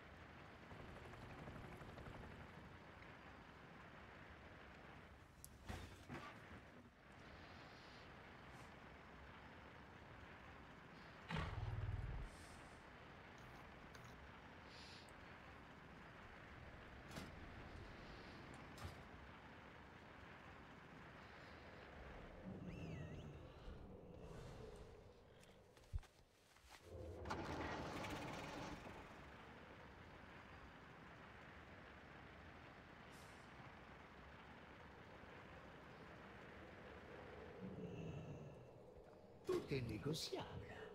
Tout est négociable.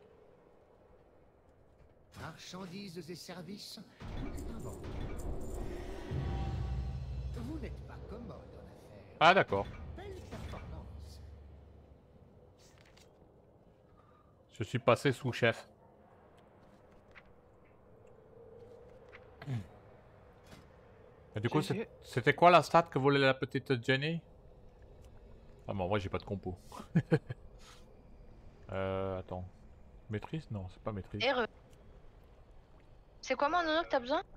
Marchandises et services, tout est inventé. Vous n'êtes pas commode en affaires. Ah d'accord. Belle performance. Je suis passé sous-chef. Et du coup, c'était quoi la stat que voulait la petite Jenny? Ah mais en vrai j'ai pas de compo. Attends. Maîtrise? Non, c'est pas maîtrise. RE. C'est quoi mon nono que t'as besoin?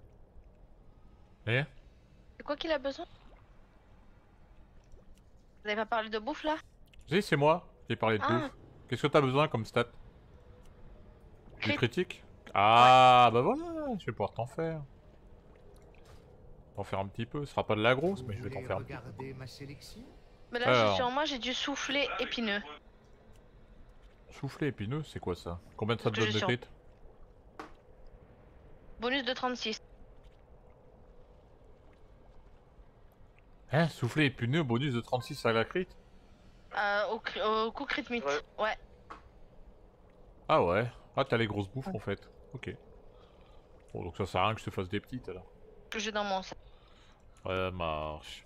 Eh? C'est quoi qu'il a besoin? Vous avez pas parlé de bouffe là? Si, c'est moi qui ai parlé de Ah. bouffe. Qu'est-ce que t'as besoin comme stat? Du Crit. critique? Ah bah voilà, je vais pouvoir t'en faire. T'en faire un petit peu, ce sera pas de la grosse, mais je vais t'en faire un petit peu. Regardez ma sélection. Mais là, Alors. sur moi, j'ai du soufflé épineux. Soufflé épineux, c'est quoi ça? Combien de ça te Que donne je de suis en- crit? Bonus de 36. Hein? Soufflé épineux, bonus de 36 à la crit? Au coup crit meat. Ouais. Ah ouais. Ah t'as les grosses bouffes en fait. Ok. Bon donc ça sert à rien que je te fasse des petites alors. Que j'ai dans mon sac. Ça marche.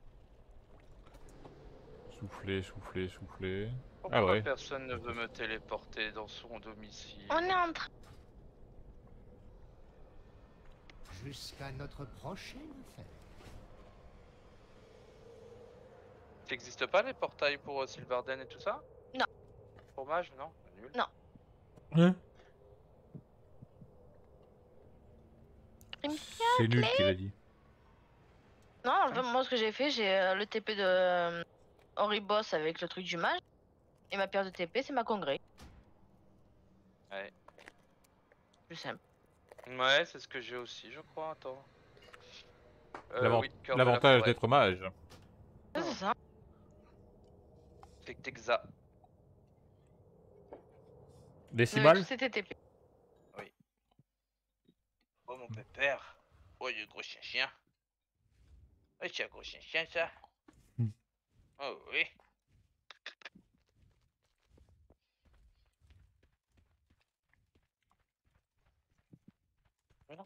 Souffler, souffler, souffler. Pourquoi Ah ouais. personne ne veut me téléporter dans son domicile? On est en train. Jusqu'à notre prochaine fête. Ça n'existe pas les portails pour Sylvarden et tout ça? Non. Fromage, non? Nul. Non. Hein? C'est nul qu'il a dit. Non, en fait, moi ce que j'ai fait, j'ai le TP de Oriboss avec le truc du mage. Et ma pierre de TP, c'est ma congrès. Ouais. Plus simple. Ouais, c'est ce que j'ai aussi, je crois. Attends. Oui, cœur de la L'avantage forêt. d'être mage. C'est ça. C'est que t'exa. Décimal? C'était TP. Oui. Oh mon pépère. Oh, il y a gros chien. Oh, c'est un gros chien, ça. Oh oui. Voilà.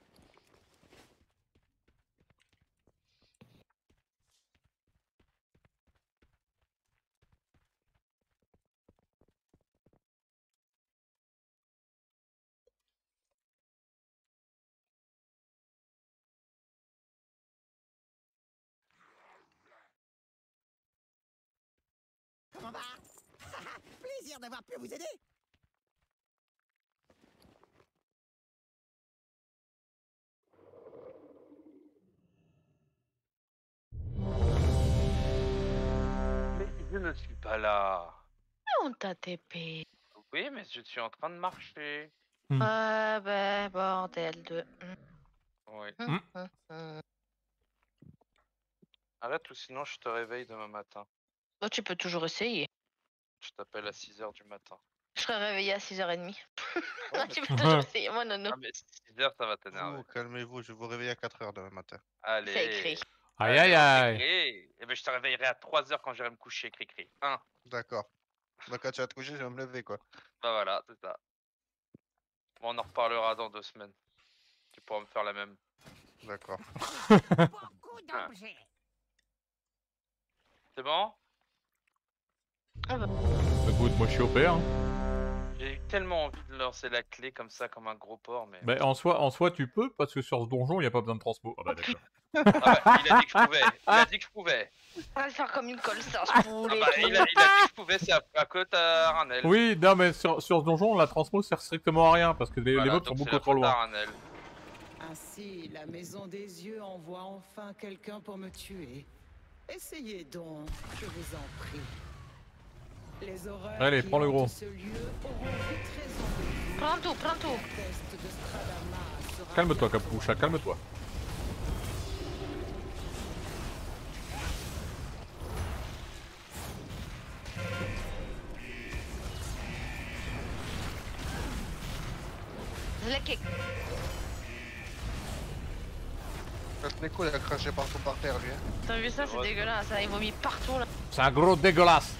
Comment va? Plaisir d'avoir pu vous aider. Mais je ne suis pas là. On t'a TP. Oui, mais je suis en train de marcher. Bah, bordel de. Oui. Bah, Arrête ou sinon je te réveille demain matin. tu peux toujours essayer. Je t'appelle à 6h du matin. Je serai réveillée à 6h30. Ouais, Tu peux toujours essayer, moi non. Ah, mais 6h ça va t'énerver. Calmez-vous, je vais vous réveiller à 4h demain matin. Allez. C'est écrit. Aïe aïe aïe. Et ben je te réveillerai à 3h quand j'irai me coucher, cri-cri. Hein. D'accord. Bah, quand tu vas te coucher, je vais me lever, quoi. Bah voilà, c'est ça. Bon, on en reparlera dans 2 semaines. Tu pourras me faire la même. D'accord. Beaucoup d'objets. C'est bon? Écoute, moi je suis OP hein. J'ai eu tellement envie de lancer la clé comme ça, comme un gros porc, mais... Mais en soi tu peux, parce que sur ce donjon il n'y a pas besoin de transpo. Ah bah d'accord. Ah bah, il a dit que je pouvais. Il a dit que je pouvais. On va le faire comme une colle, ça, Ah poulet. bah, il a dit que je pouvais, c'est à côté à Ranel. Oui, non, mais sur ce donjon, la transmo sert strictement à rien parce que les Voilà, mobs sont donc c'est beaucoup la trop faute à loin. Ranel. Ainsi, la maison des yeux envoie enfin quelqu'un pour me tuer. Essayez donc, je vous en prie. Les horreurs Allez, qui prends le hantent gros. ce lieu auront vite raison de vous. Prends tout, prends tout. La peste de Stradama sera Calme-toi, bientôt Capucha, calme-toi. Je l'ai kick. Neko, il a craché partout par terre, lui. Hein. T'as vu ça, c'est dégueulasse, ça, il vomit partout là. C'est un gros dégueulasse.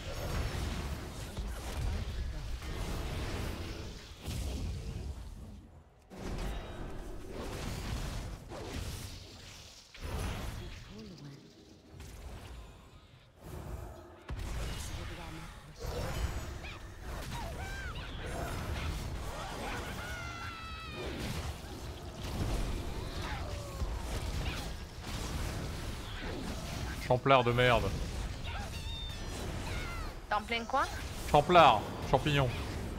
Champlard de merde. T'es en plein quoi? Champlard, champignon.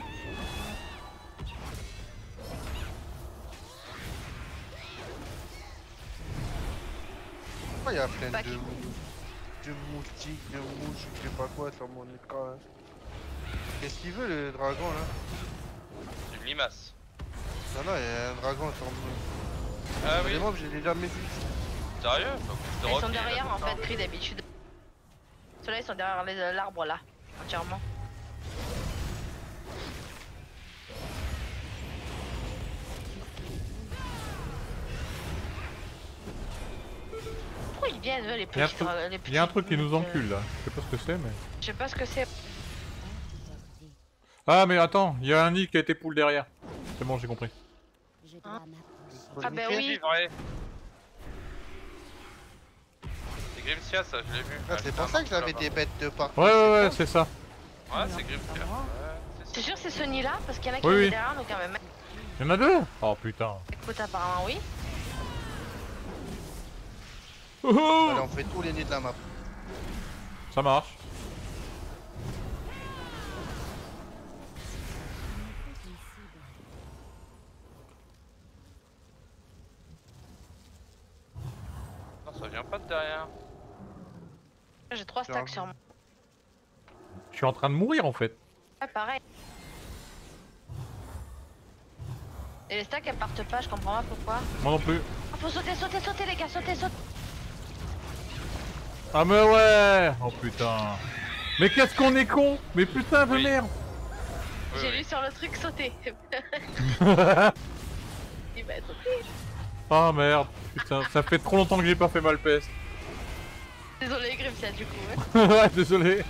Pourquoi il y a plein Pas de moustiques, de mouches, je sais pas quoi sur mon écran là. Qu'est-ce qu'il veut le dragon là? Une limace. Non, non, il y a un dragon sur mon. Ah oui. Les mobs, je l'ai jamais vu. Sérieux? Ils sont derrière en fait, Cri d'habitude. Ceux-là ils sont derrière l'arbre là, entièrement. Pourquoi ils viennent eux, les petits Il y a un truc qui nous encule là. Je sais pas ce que c'est, mais. Je sais pas ce que c'est. Ah, mais attends, il y a un nid qui a été poule derrière. C'est bon, j'ai compris. Hein? Ah bah oui. C'est Grimsia, ça, je l'ai vu. Ah, c'est pour ça que j'avais des bêtes de partout. Ouais, c'est ça. Ouais, c'est Grimsia. C'est sûr c'est ce nid là? Parce qu'il y en a qui Oui, sont oui. derrière nous quand même. Il y en a deux. Oh putain. Écoute, apparemment oui. Allez, on fait tous les nids de la map. Ça marche. Non, ça vient pas de derrière. J'ai 3 stacks sur moi. Je suis en train de mourir en fait. Ouais, pareil. Et les stacks elles partent pas, je comprends pas pourquoi. Moi non plus. Ah, faut sauter, sauter, sauter les gars, sauter, sauter. Ah mais ouais. Oh putain. Mais qu'est-ce qu'on est con. Mais putain de merde. J'ai lu sur le truc sauter. Il va être sauté. Ah merde. Putain, ça fait trop longtemps que j'ai pas fait Malpeste. Désolé Grimsia du coup. Ouais, désolé.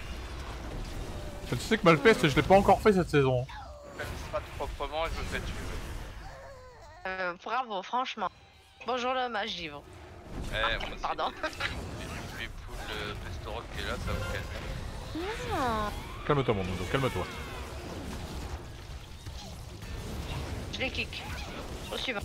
Tu sais que Malpeste, je l'ai pas encore fait cette saison. Pas proprement, je me fais tuer. Bravo, franchement. Bonjour le mage givre. Moi, pardon. Les poules Pestorol qui est là, ça va calmer. Non. Calme-toi mon dodo, calme-toi. Je les kick. Au suivant.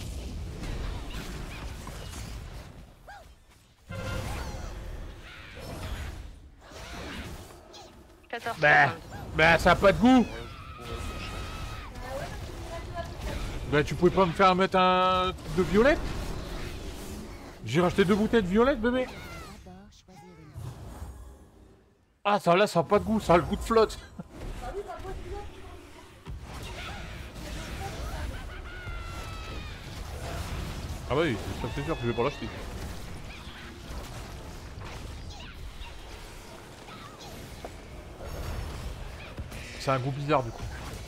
Bah ça a pas de goût. Bah tu pouvais pas me faire mettre un truc de violette? J'ai racheté 2 bouteilles de violette bébé. Ah ça là ça a pas de goût, ça a le goût de flotte. Ah bah oui, ça c'est sûr que je vais pas l'acheter. C'est un goût bizarre du coup.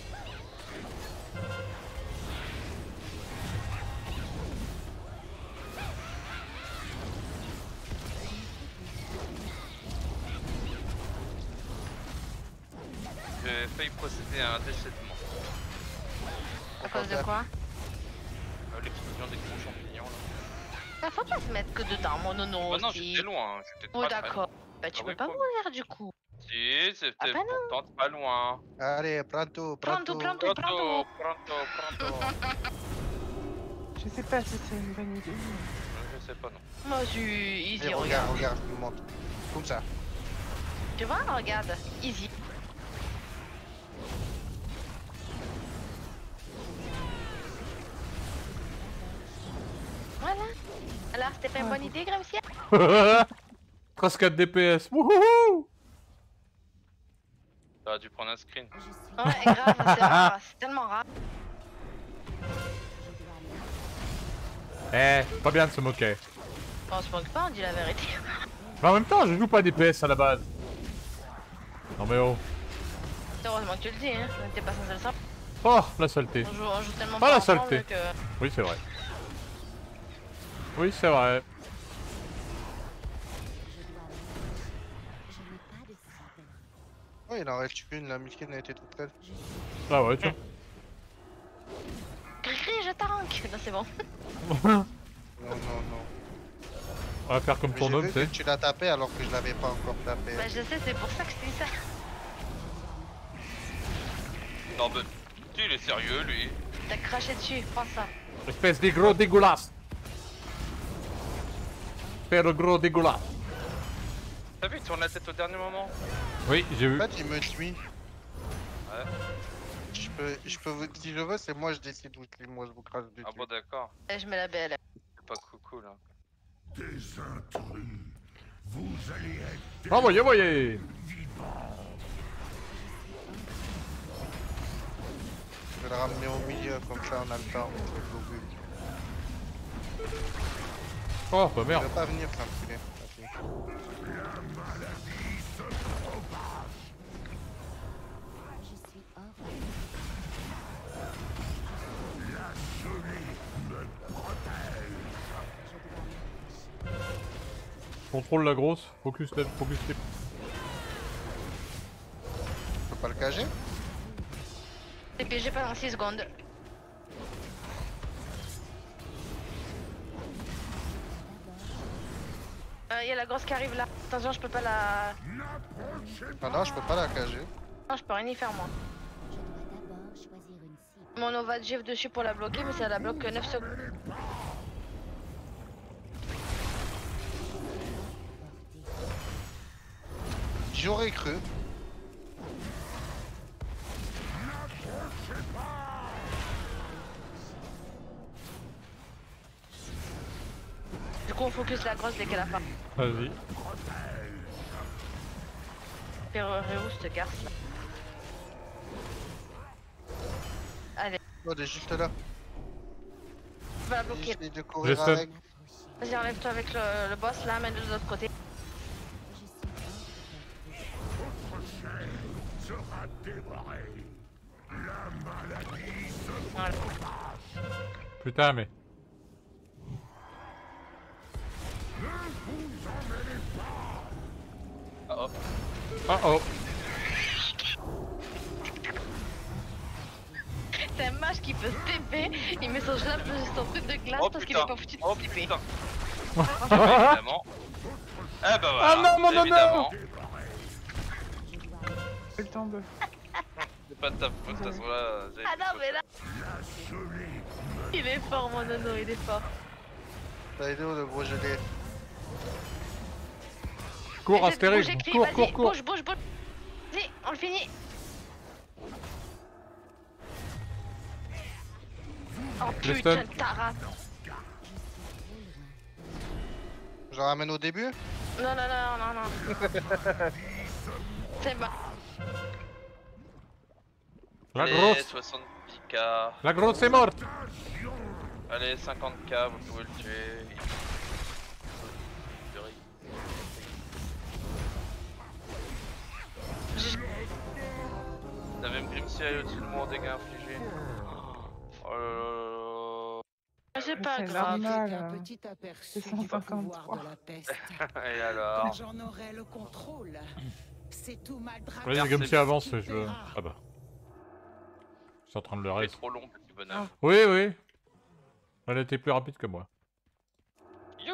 J'ai failli procéder à un décèdement. À cause de quoi? L'explosion des gros champignons là. Bah faut pas se mettre que dedans mon nono. Bah non, aussi. j'étais loin, j'étais Oh très très d'accord. loin. Bah tu Ah peux oui, pas faut- mourir du coup. Si, c'était Ah bah non. pourtant pas loin. Allez, pronto, Pronto, pronto. pronto, pronto. Pronto. Je sais pas si c'est une bonne idée. Je sais pas non. Moi, je suis easy, Et regarde. regarde, je vous montre. Comme ça. Tu vois, regarde, easy. Voilà. Alors, c'était pas une bonne idée, Gramsia? 13-4 DPS. Wouhou! T'aurais dû prendre un screen. Ouais, grave, c'est rare, c'est tellement rare. Eh, pas bien de se moquer. On se moque pas, on dit la vérité. Mais en même temps, je joue pas DPS à la base. Non mais oh. Heureusement que tu le dis, hein. T'es pas censé le savoir. Oh, la saleté. On joue tellement Pas la ensemble saleté. que... Oui, c'est vrai. Oui, c'est vrai. Oh, il en reste une, la Milkin a été toute prête. Ah ouais, tiens. Cri, je tank. Non, c'est bon. Non, non, non. On va faire comme Mais ton j'ai homme, vu tu sais. que tu l'as tapé alors que je l'avais pas encore tapé. Bah, je sais, c'est pour ça que je te dis ça. Non mais, tu il est sérieux lui. T'as craché dessus, prends ça. Espèce de gros dégueulasse. Père gros dégueulasse. T'as vu, il tourne la tête au dernier moment. Oui, j'ai vu. En fait, il me suit. Ouais. Je peux vous, si je veux, c'est moi je décide où moi je vous crache dessus. Ah bon d'accord. Et je mets la BL. C'est pas cool hein. Des intrus. Vous allez être Envoyez, envoyez. Je vais le ramener au milieu, comme ça on a le temps. Oh, bah Il merde. va pas venir, ça me filet. Contrôle la grosse. Focus left, focus left. Je peux pas le cager? Et puis j'ai pas dans 6 secondes. Y a la grosse qui arrive là. Attention, je peux pas la... Ah non, je peux pas la cager. Non, je peux rien y faire moi. Mon Nova de GF dessus pour la bloquer, mais ça la bloque que 9 secondes. J'aurais cru. Du coup, on focus la grosse dès qu'elle a pas. Vas-y. Où cette garce là? Allez, Oh, elle est juste là. je vais la bloquer. J'essaie de courir J'essaie. avec. Vas-y, enlève-toi avec le boss là, mène de l'autre côté. sera dévoré. La maladie se Voilà. Putain, mais. Ah oh. Ah oh. C'est un mage qui peut se TP, il met son truc de glace Oh, parce qu'il putain. est pas foutu de Oh se TP. putain. Évidemment. Eh bah voilà. Ah non, non, non, évidemment. Elle tombe. C'est pas de ta faute, de toute façon là. j'ai Ah été non, mais là, la il est fort, mon nono, il est fort. T'as aidé où le gros gelé? Cours, Essaie de Astérix. bouger, Cri, Cours, vas-y, cours, cours. bouge, bouge, bouge. Vas-y, on le finit. Oh Le putain stun. de ta Je le ramène au début? Non, non, non, non, non. C'est bon. La Allez, grosse. 70k. La grosse est morte. Allez, 50k, vous pouvez le tuer. T'as même Grimsy au-dessus de moi en dégâts infligés. Oh là là là C'est pas C'est grave. normal. Qu'un petit aperçu C'est du pouvoir 153. de la peste. là. Et alors? J'en aurai le contrôle. C'est tout mal Vas-y, Merci. comme si avance, je veux. Ah bah. Je suis en train de le C'est reste. trop long, petit bonhomme. Oui, oui. Elle était plus rapide que moi. You.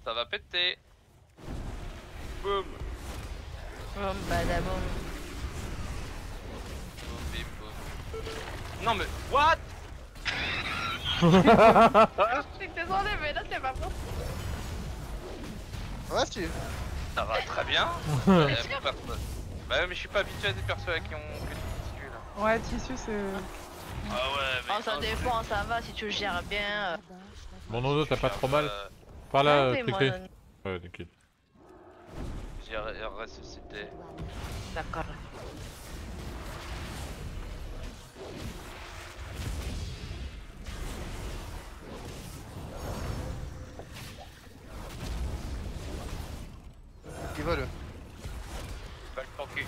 Ça va péter. Boum. Boum, badaboum. Boum, bim, boum. Non mais, what? Je suis désolé, mais là c'est pas bon. Ouais, tu. Ça va très bien. Bah ouais, mais je suis pas habitué à des persos qui ont que des tissus là. Ouais, tissu, c'est. Ah ouais, mais... Oh, ça dépend, ça va si tu le gères bien. Mon nono, t'as pas trop mal? Euh, Par là, Ouais, moi, cliquez. Ouais, t'inquiète. J'ai ressuscité. D'accord. Qui va le. Balle ton cul.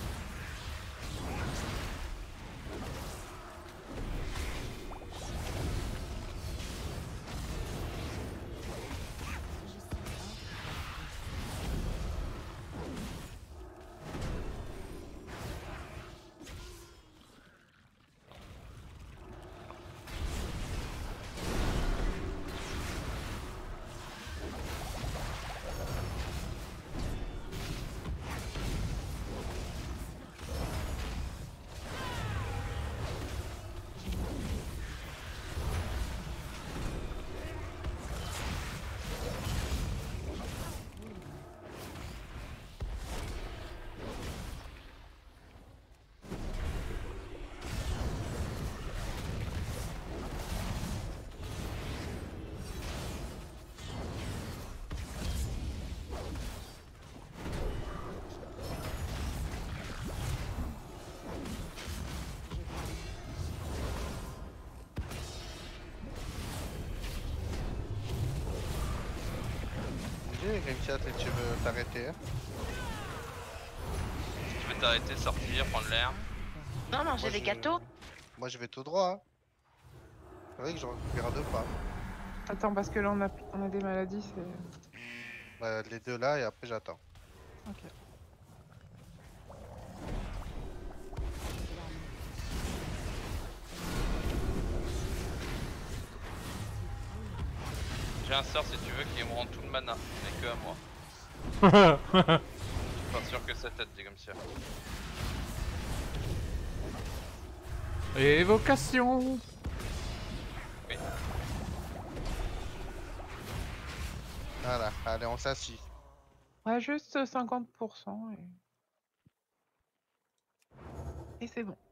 J'ai Grimchat et tu veux t'arrêter. Hein. Si tu veux t'arrêter, sortir, prendre l'air. Non, manger Moi, des gâteaux. Moi je vais tout droit. Hein. C'est vrai que j'en récupère deux pas. Attends, parce que là on a des maladies, c'est. Bah, les deux là et après j'attends. Ok. J'ai un sort si tu veux qui me rend tout le mana, mais que à moi. Je suis pas sûr que ça t'aide, dit comme ça. Évocation. Oui. Voilà, allez on s'assit. Ouais, juste 50% et c'est bon.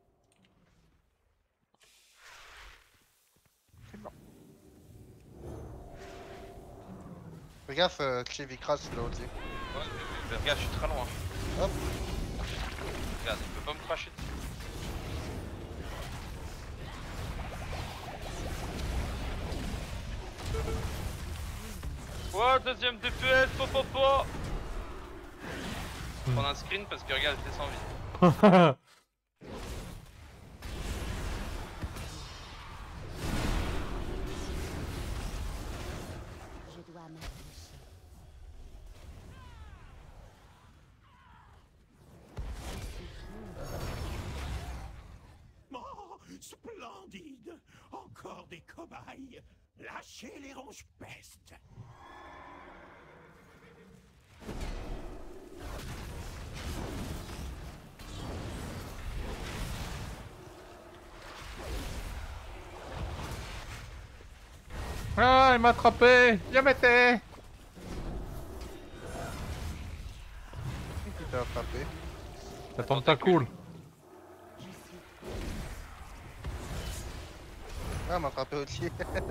C'est bon. Fais gaffe, Clive il crache là aussi. Ouais, mais regarde, je suis très loin. Hop. Regarde, il peut pas me cracher dessus. Oh, deuxième DPS, popopo. Prendre un screen parce que regarde, je descends vite. Je dois m'approcher. Oh, splendide! Encore des cobayes! Lâchez les ronges pestes! Ah, il m'a attrapé. Yamete. Qui t'a attrapé? La tentacule. Ah, m'a attrapé aussi.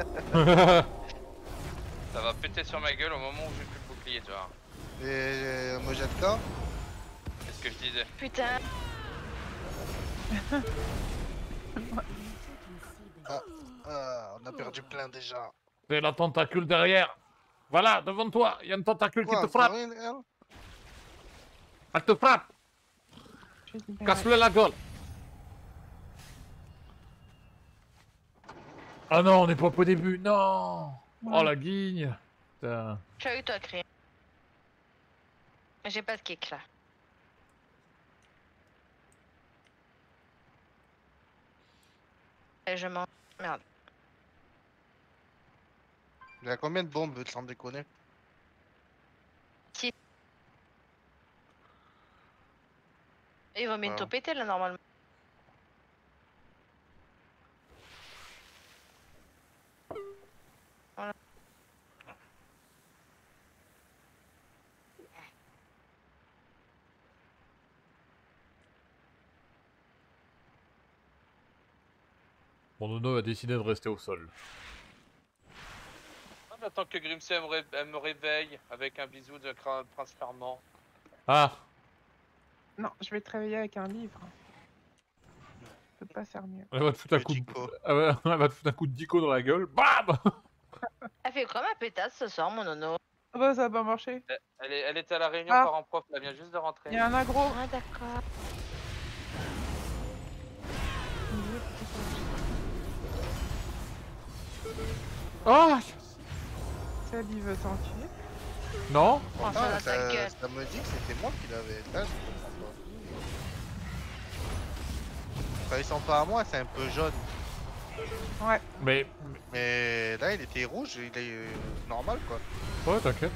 Ça va péter sur ma gueule au moment où j'ai plus le bouclier, tu vois. Et moi jette quand? Qu'est-ce que je disais? Putain. On a perdu plein déjà. C'est la tentacule derrière. Voilà, devant toi, il y a une tentacule qui te frappe. Elle te frappe. Casse-le la gueule. Ah non, on n'est pas au début, non. Oh la guigne. Putain. Tu as eu toi, Crime. J'ai pas de kick là. Et je m'en... Merde. Il y a combien de bombes sans déconner? Et ils vont bientôt Voilà. péter là normalement. Voilà. Mon nono a décidé de rester au sol. Ah, j'attends que Grimsey elle me réveille avec un bisou de Prince Charmant. Ah! Non, je vais te réveiller avec un livre. Je peux pas faire mieux. Elle va te foutre un Le coup de... dico. Elle va te foutre un coup de dico dans la gueule. BAM! Elle fait quoi ma pétasse ce soir, mon nono? Ah bah ça a pas marché. Elle était à la réunion Ah. parents prof, elle vient juste de rentrer. Il y a un aggro. Ah d'accord. Oh! Celle, il veut t'enculer. Non? Pourtant, ça, ta gueule. ça me dit que c'était moi qui l'avais. Là, je comprends pas. Quand ils sont pas à moi, c'est un peu jaune. Ouais. Mais... Mais là, il était rouge, il est normal quoi. Ouais, t'inquiète.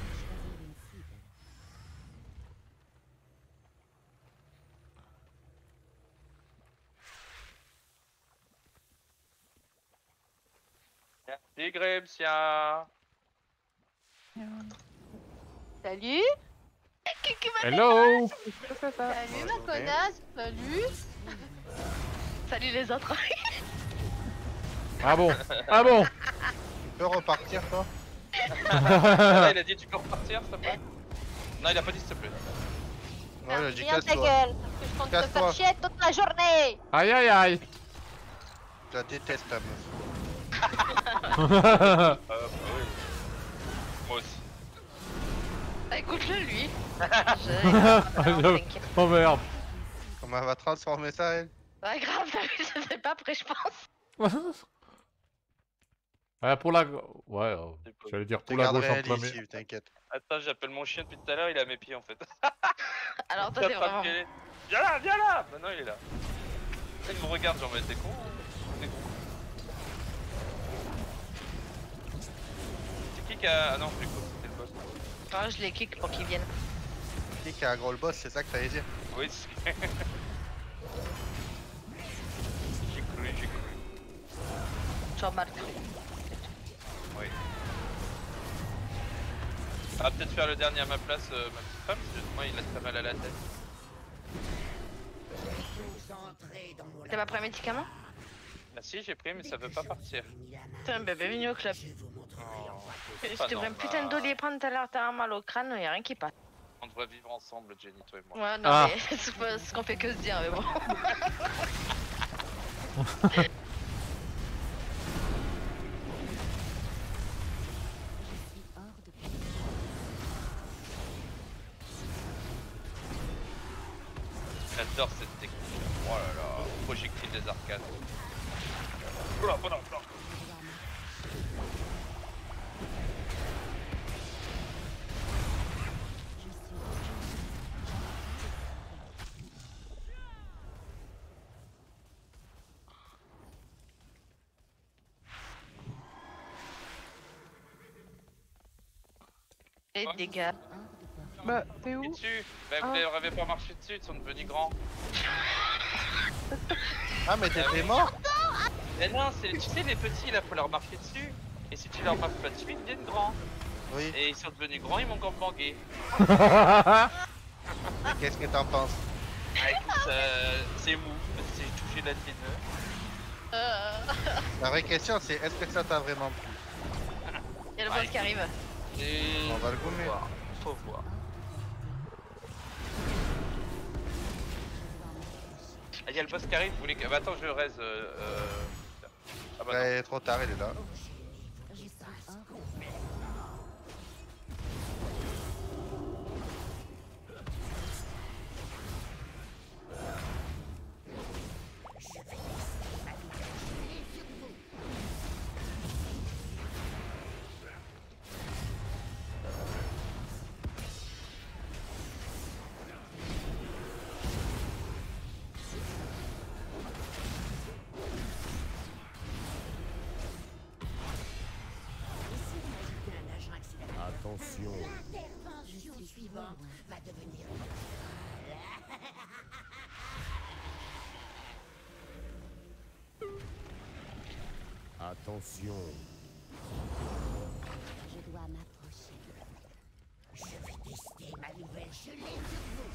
Merci Grimsia. Salut. Hello! C'est ça. Salut la connasse. Salut. Salut les autres. Ah bon? Ah bon? Tu peux repartir toi? Là, il a dit tu peux repartir s'il te plaît? Non, il a pas dit s'il te plaît. Ouais, il a dit Viens ta casse-toi. gueule. Parce que je compte te Casse-toi. faire chier toute la journée. Aïe aïe aïe! Je la déteste ta meuf. Bah oui. Moi aussi. Bah, écoute-le lui. Oh merde! Comment elle va transformer ça elle? Pas grave, t'as vu, je sais pas après je pense. Pour la... Ouais, j'allais dire pour la gauche en Regarderai premier. ici, t'inquiète. Attends, j'appelle mon chien depuis tout à l'heure, il est à mes pieds en fait. Alors toi t'es vraiment... Viens là, viens là! Maintenant il est là. Il me regarde, genre mais t'es con? T'es con. C'est qui a... Ah non, c'est quoi? C'était le boss. Non, je les kick pour qu'ils viennent. Qui a gros le boss, c'est ça que t'allais dire? Oui, j'ai cru. Tu as mal cru. Oui. On va peut-être faire le dernier à ma place, ma petite femme, parce que moi il a très mal à la tête. T'as pas pris un médicament? Ah si, j'ai pris, mais ça veut pas partir. T'es un bébé venu au club. Je t'ai pris un putain de doliprane tout à l'heure, t'as un mal au crâne, y'a rien qui passe. On devrait vivre ensemble, Jenny, toi et moi. Ouais, non, mais c'est pas ce qu'on fait que se dire, mais bon. J'adore cette technique. Oh là là, projectile des arcades. Oula, oula, oula. Et dégâts. Bah, t'es où? Dessus. Bah, vous n'avez pas marché dessus, ils sont devenus grands. Ah, mais t'étais mort? Mais non, tu sais, les petits, là, faut leur marcher dessus. Et si tu leur marches pas dessus, ils deviennent grands. Oui. Et ils sont devenus grands, ils m'ont gangbangué. Qu'est-ce que t'en penses? Ah, écoute, c'est mou, parce que j'ai touché la tienne. La vraie question, c'est est-ce que ça t'a vraiment plu? Y'a le boss qui arrive. Et... On va le gommer. Faut voir. Ah, y'a le boss qui arrive, vous voulez que... Bah attends, je raise... Ah bah non. Trop tard, il est là. Attention. Je dois m'approcher. Je vais tester ma nouvelle gelée sur vous.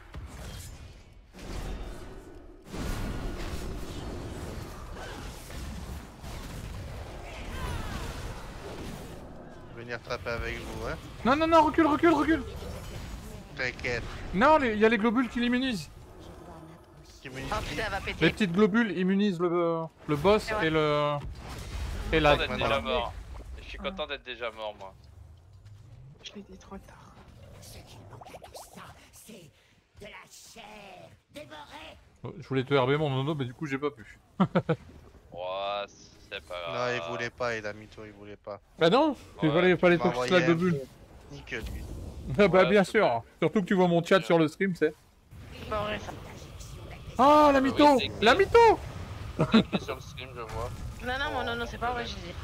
Venir taper avec vous, hein. Non, non, non, recule, recule, recule. T'inquiète. Non, il y a les globules qui l'immunisent. Qui me Oh putain, elle va péter. Les petites globules immunisent le boss Ouais. et le... Et Je la... suis content d'être voilà. déjà mort. Je suis content d'être déjà mort, moi. Je l'ai dit trop tard. Ce qui manque à tout ça, c'est de la chair dévorée. Je voulais te herber mon nono, mais du coup j'ai pas pu. Ouais, c'est pas grave. Non, il voulait pas, il a mytho, il voulait pas. Bah non, il Ouais, fallait m'a toucher envoyé la un globule. Nickel, lui. Ah bah Ouais, bien c'est sûr. Surtout que tu vois mon chat sur le stream, c'est... C'est pas vrai ça. Ah la oui, mytho, c'est la clair. mytho. C'est sur le stream, je vois. Non, non, mon non, c'est pas vrai, je dis.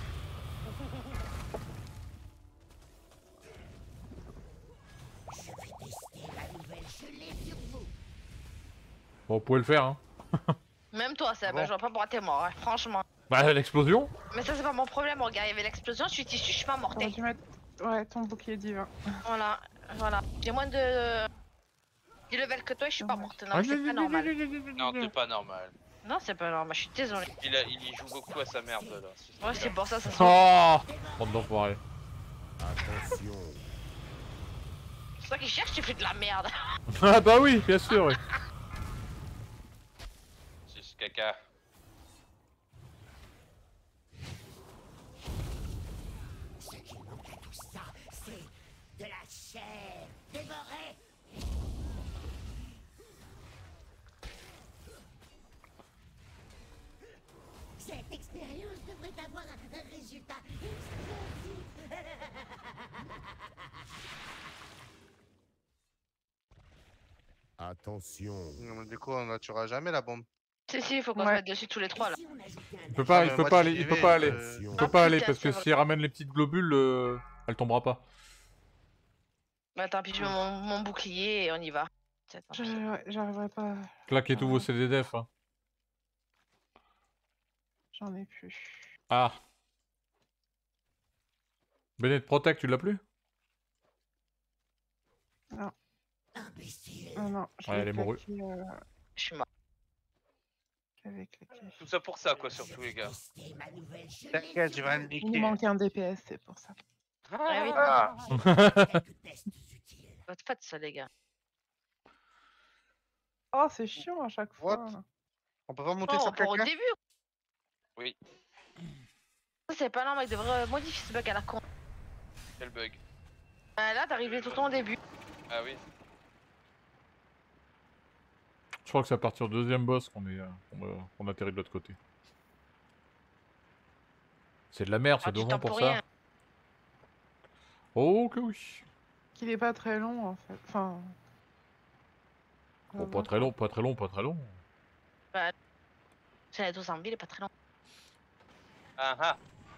Je vais tester ma nouvelle gelée sur vous. Bon, vous pouvez le faire, hein. Même toi, Seb, Bon. je vois pas pourquoi t'es mort, hein, franchement. Bah l'explosion. Mais ça, c'est pas mon problème, regarde, il y avait l'explosion, je suis tissu, je suis pas morte. T'aurais dû mettre ouais, ton bouclier divin. Voilà, voilà. J'ai moins de level que toi et je suis pas morte. Non, c'est pas normal. Non, t'es pas normal. Non, c'est pas normal, je suis désolée. Il y joue beaucoup à sa merde, là. Ouais, c'est pour ça, ça se Oh, bande d'enfoirés. Attention. C'est toi qui cherche, tu fais de la merde. Ah bah oui, bien sûr, oui. C'est ce caca. Ce qui manque à tout ça, c'est de la chair dévorée. Cette expérience devrait avoir un résultat explosif. Attention. Non, mais du coup, on ne tuera jamais la bombe. Si, il faut qu'on se Ouais. mette dessus tous les trois là. Si on ajoutait un Il peut pas, Ah, il mais peut moi, pas si aller, j'y il peut vais, pas aller. Attention. Il peut pas aller putain, parce que c'est vrai. s'il ramène les petites globules, elle tombera pas. Bah tant pis, je mets mon bouclier et on y va. Attends, Ouais, j'arriverai pas. Claquez tous vos CDDF. Hein. J'en ai plus. Ah. Bennett Protect, tu l'as plus? imbécile. Non, non, je Ouais, l'ai elle est mourue. claqué, je suis mort. j'avais claqué. Tout ça pour ça, quoi, surtout, les gars. Tester ma nouvelle gelée T'inquiète, je vais le Il nous niquer. manque un DPS, c'est pour ça. Ah oui. Ah. quelques tests utiles. Pas de ça, les gars. Oh, c'est chiant à chaque fois. What? là. On peut pas monter Oh, sur pour au quelqu'un? début. Oui. Ça, c'est pas normal, il devrait modifier ce bug à la con. Quel bug? Là, t'arrivais tout le temps au début. Ah oui. Je crois que c'est à partir du deuxième boss qu'on atterrit de l'autre côté. C'est de la merde, Ah, c'est tu devant tapes pour pour ça. rien. Oh que oui. Qu'il est pas très long en fait. Enfin. Bon, pas très long, pas très long, pas très long. C'est la 12 il est pas très long. Ah ah.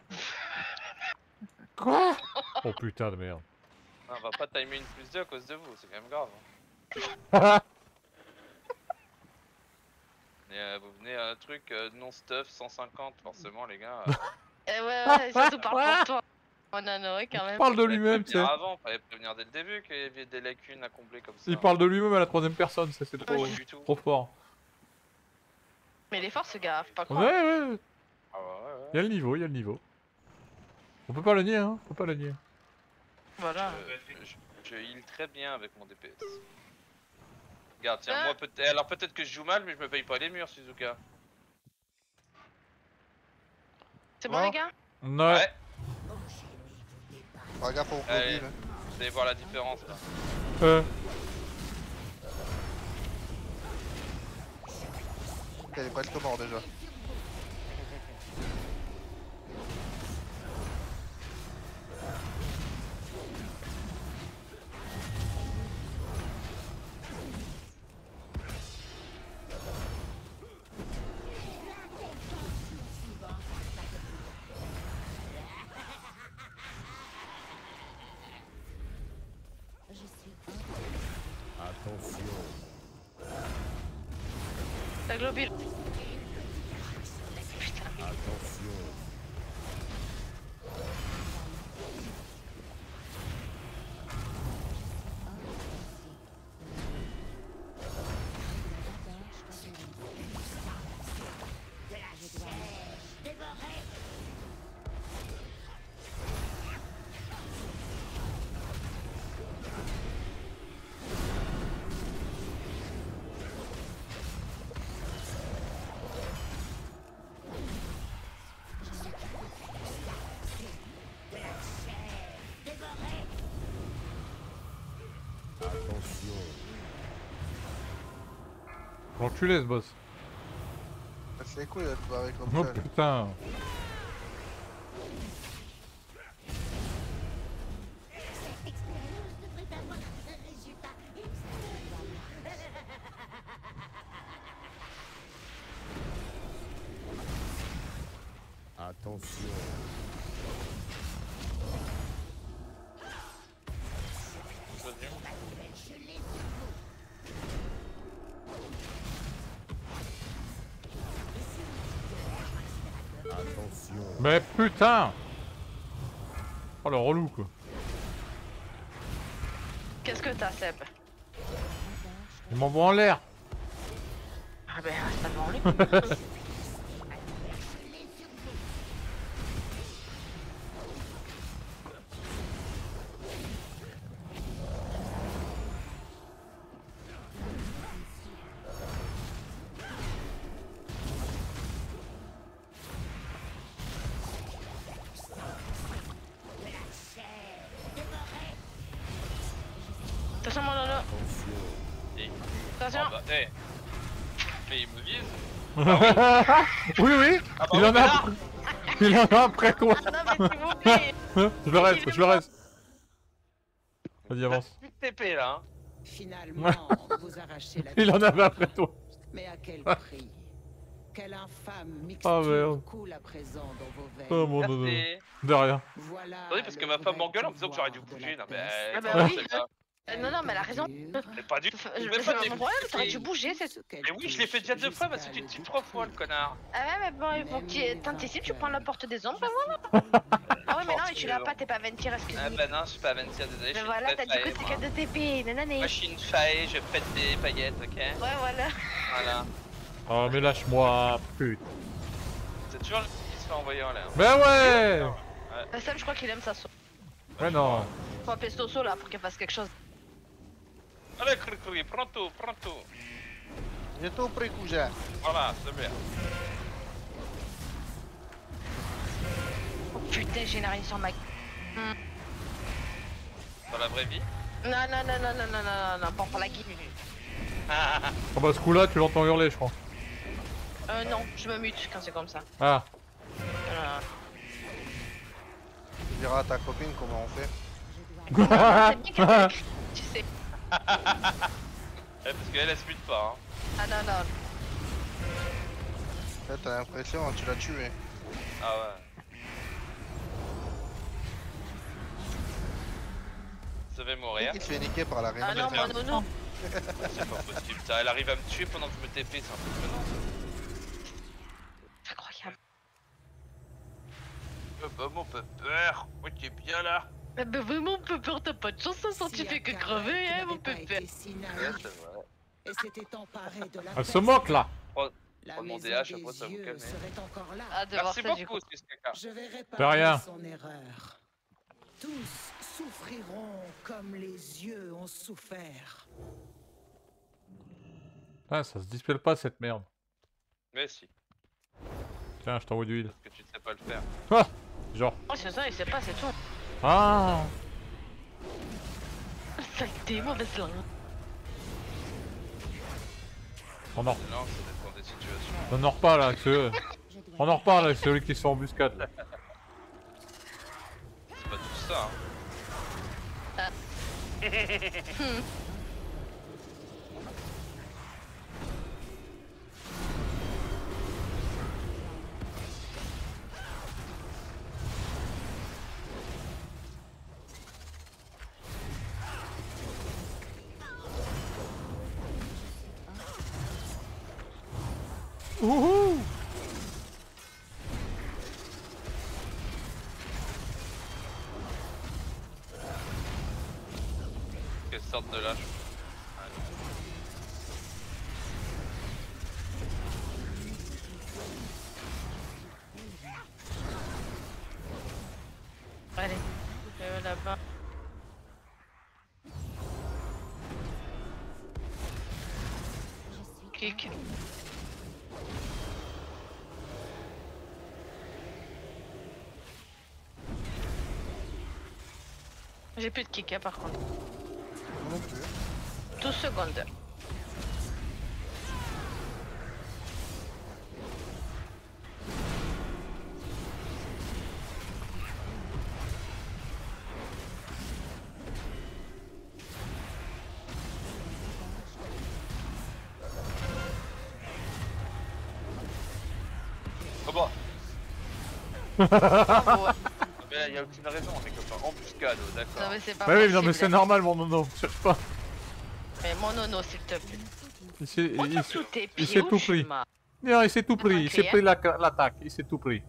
Quoi? Oh putain de merde. On va pas timer une plus 2 à cause de vous, c'est quand même grave. Vous venez à un truc non-stuff 150, forcément, les gars. Ouais, surtout par pour toi. Oh non, non, ouais, quand même. Il parle de lui-même, tu sais. Avant, fallait prévenir dès le début qu'il y avait des lacunes à combler comme ça. Il parle de lui-même à la troisième personne, ça c'est Pas trop, du tout. trop fort. Mais il est fort ce gars, faut pas Ouais, croire. ouais, Ah ouais, ouais. il y a le niveau, il y a le niveau. On peut pas le nier, hein, faut pas le nier. Voilà. Je heal très bien avec mon DPS. Regarde, tiens, moi peut-être. Alors peut-être que je joue mal, mais je me paye pas les murs, Suzuka. C'est bon, les gars? Ouais. Fais gaffe au Allez, globule. vous allez voir la différence là. Elle est presque mort déjà. Je suis Attention. La globule. Attention. L'enculé ce boss. C'est les couilles de te barrer comme Oh ça. putain. Attention. Attention. Mais putain. Oh le relou quoi. Qu'est-ce que t'as, Seb? Il m'envoie en l'air. Ah ben, ça va en lui. Attention, mon nono. Et... Attention. Oh, bah, hey. Mais il me vise. Oui oui. Ah bah Il oui, en mais a. là. Il en a après quoi. Non mais s'il vous plaît. Je le reste, je le reste. Vas-y avance. Plus de TP là. Hein. Finalement, vous arrachez la Il en vie. avait après toi. Mais à quel prix? Quelle infâme Ah, mixture merde. coule à présent dans vos veines. Oh mon dodo. Merci. De rien. Voilà Attendez, parce que ma femme m'engueule en me disant que j'aurais dû bouger. Non, mais. Ah bah comment oui. c'est pas- Non, non, mais elle a raison. Mais pas du tout. C'est Même pas pas des- mon problème, t'aurais dû bouger, c'est tout. Mais oui, je l'ai fait déjà 2 fois, parce que tu te tues 3 fois, le connard. Ah ouais, mais bon, il faut que tu t'anticipes, tu prends la porte des ombres, et voilà. Ah ouais, mais non, et tu l'as pas, t'es pas Ventir, Ah excuse-moi. bah non, je suis pas 26, désolé. je Mais suis voilà, une t'as vraie dit que faille, c'est moi. 4 de TP, nanani. Moi, je suis une faille, je pète des paillettes, ok? Ouais, voilà. Voilà. Oh mais lâche-moi, putain. C'est toujours le qui se fait envoyer en l'air. Mais ouais. Sam, je crois qu'il aime sa sauce. Mais non. Faut appeler Soso là pour qu'elle fasse quelque chose. Allez, Cricri, prends tout, prends tout. J'ai tout pris, cousin. Voilà, c'est bien. Oh putain, j'ai une araignée sur ma... Dans la vraie vie. Non, non, non, non, non, non, non, non, pas pour la guide. Oh bah ce coup là tu l'entends hurler je crois. Non, je me mute quand c'est comme ça. Ah. Tu diras à ta copine comment on fait. C'est bien qu'elle t'écrit, tu sais. Parce qu'elle, elle se mute pas. Hein. Ah non, non. En fait, t'as l'impression que tu l'as tué. Ah ouais. Ça va mourir. Il se fait niquer par la reine. Ah non, moi non, non. C'est pas possible, ça. Elle arrive à me tuer pendant que je me TP, c'est un peu gênant. Incroyable. Bah, mon peu peur. Ouais, tu es bien là. Mais vraiment, peu peur, t'as pas de chance, ça tu fais que crever, hein, mon pépé. Ouais, c'est vrai. Et s'était emparé de la Elle se moque là. La Prends mon maison DH, après des ça va me yeux calmer. serait encore là. Ah, de voir Merci ça, du coup. beaucoup, Suskaka. Je vais De réparer rien. son erreur. Tous souffriront comme les yeux ont souffert. Ah ça se dispelle pas cette merde. Mais si, Tiens je t'envoie du heal. parce que tu ne sais pas le faire. Ah. Genre. Oh, c'est ça, il sait pas, c'est tout. Ah. Saleté, mauvaise langue. On en, Non, ça dépend des situations. on en reparle avec ceux... On en reparle avec celui qui sont en embuscade là. C'est pas tout ça. Hein. Wouhou. Quelle sorte de lâche. Allez, là-bas. Kick. J'ai plus de kick, hein, par contre. Non plus. 12 secondes. Oh bah. Bravo, ouais. Mais là, y a aucune raison, les copains. Embuscade, d'accord. Non, mais c'est pas Bah oui, non mais possible. c'est normal mon nono, cherche pas. Mais mon nono, s'il te plaît. Il s'est Sous tes il pieds, s'est où tout tu pris. m'as- Non, il s'est tout pris, il s'est Ok, pris l'attaque, il s'est tout pris.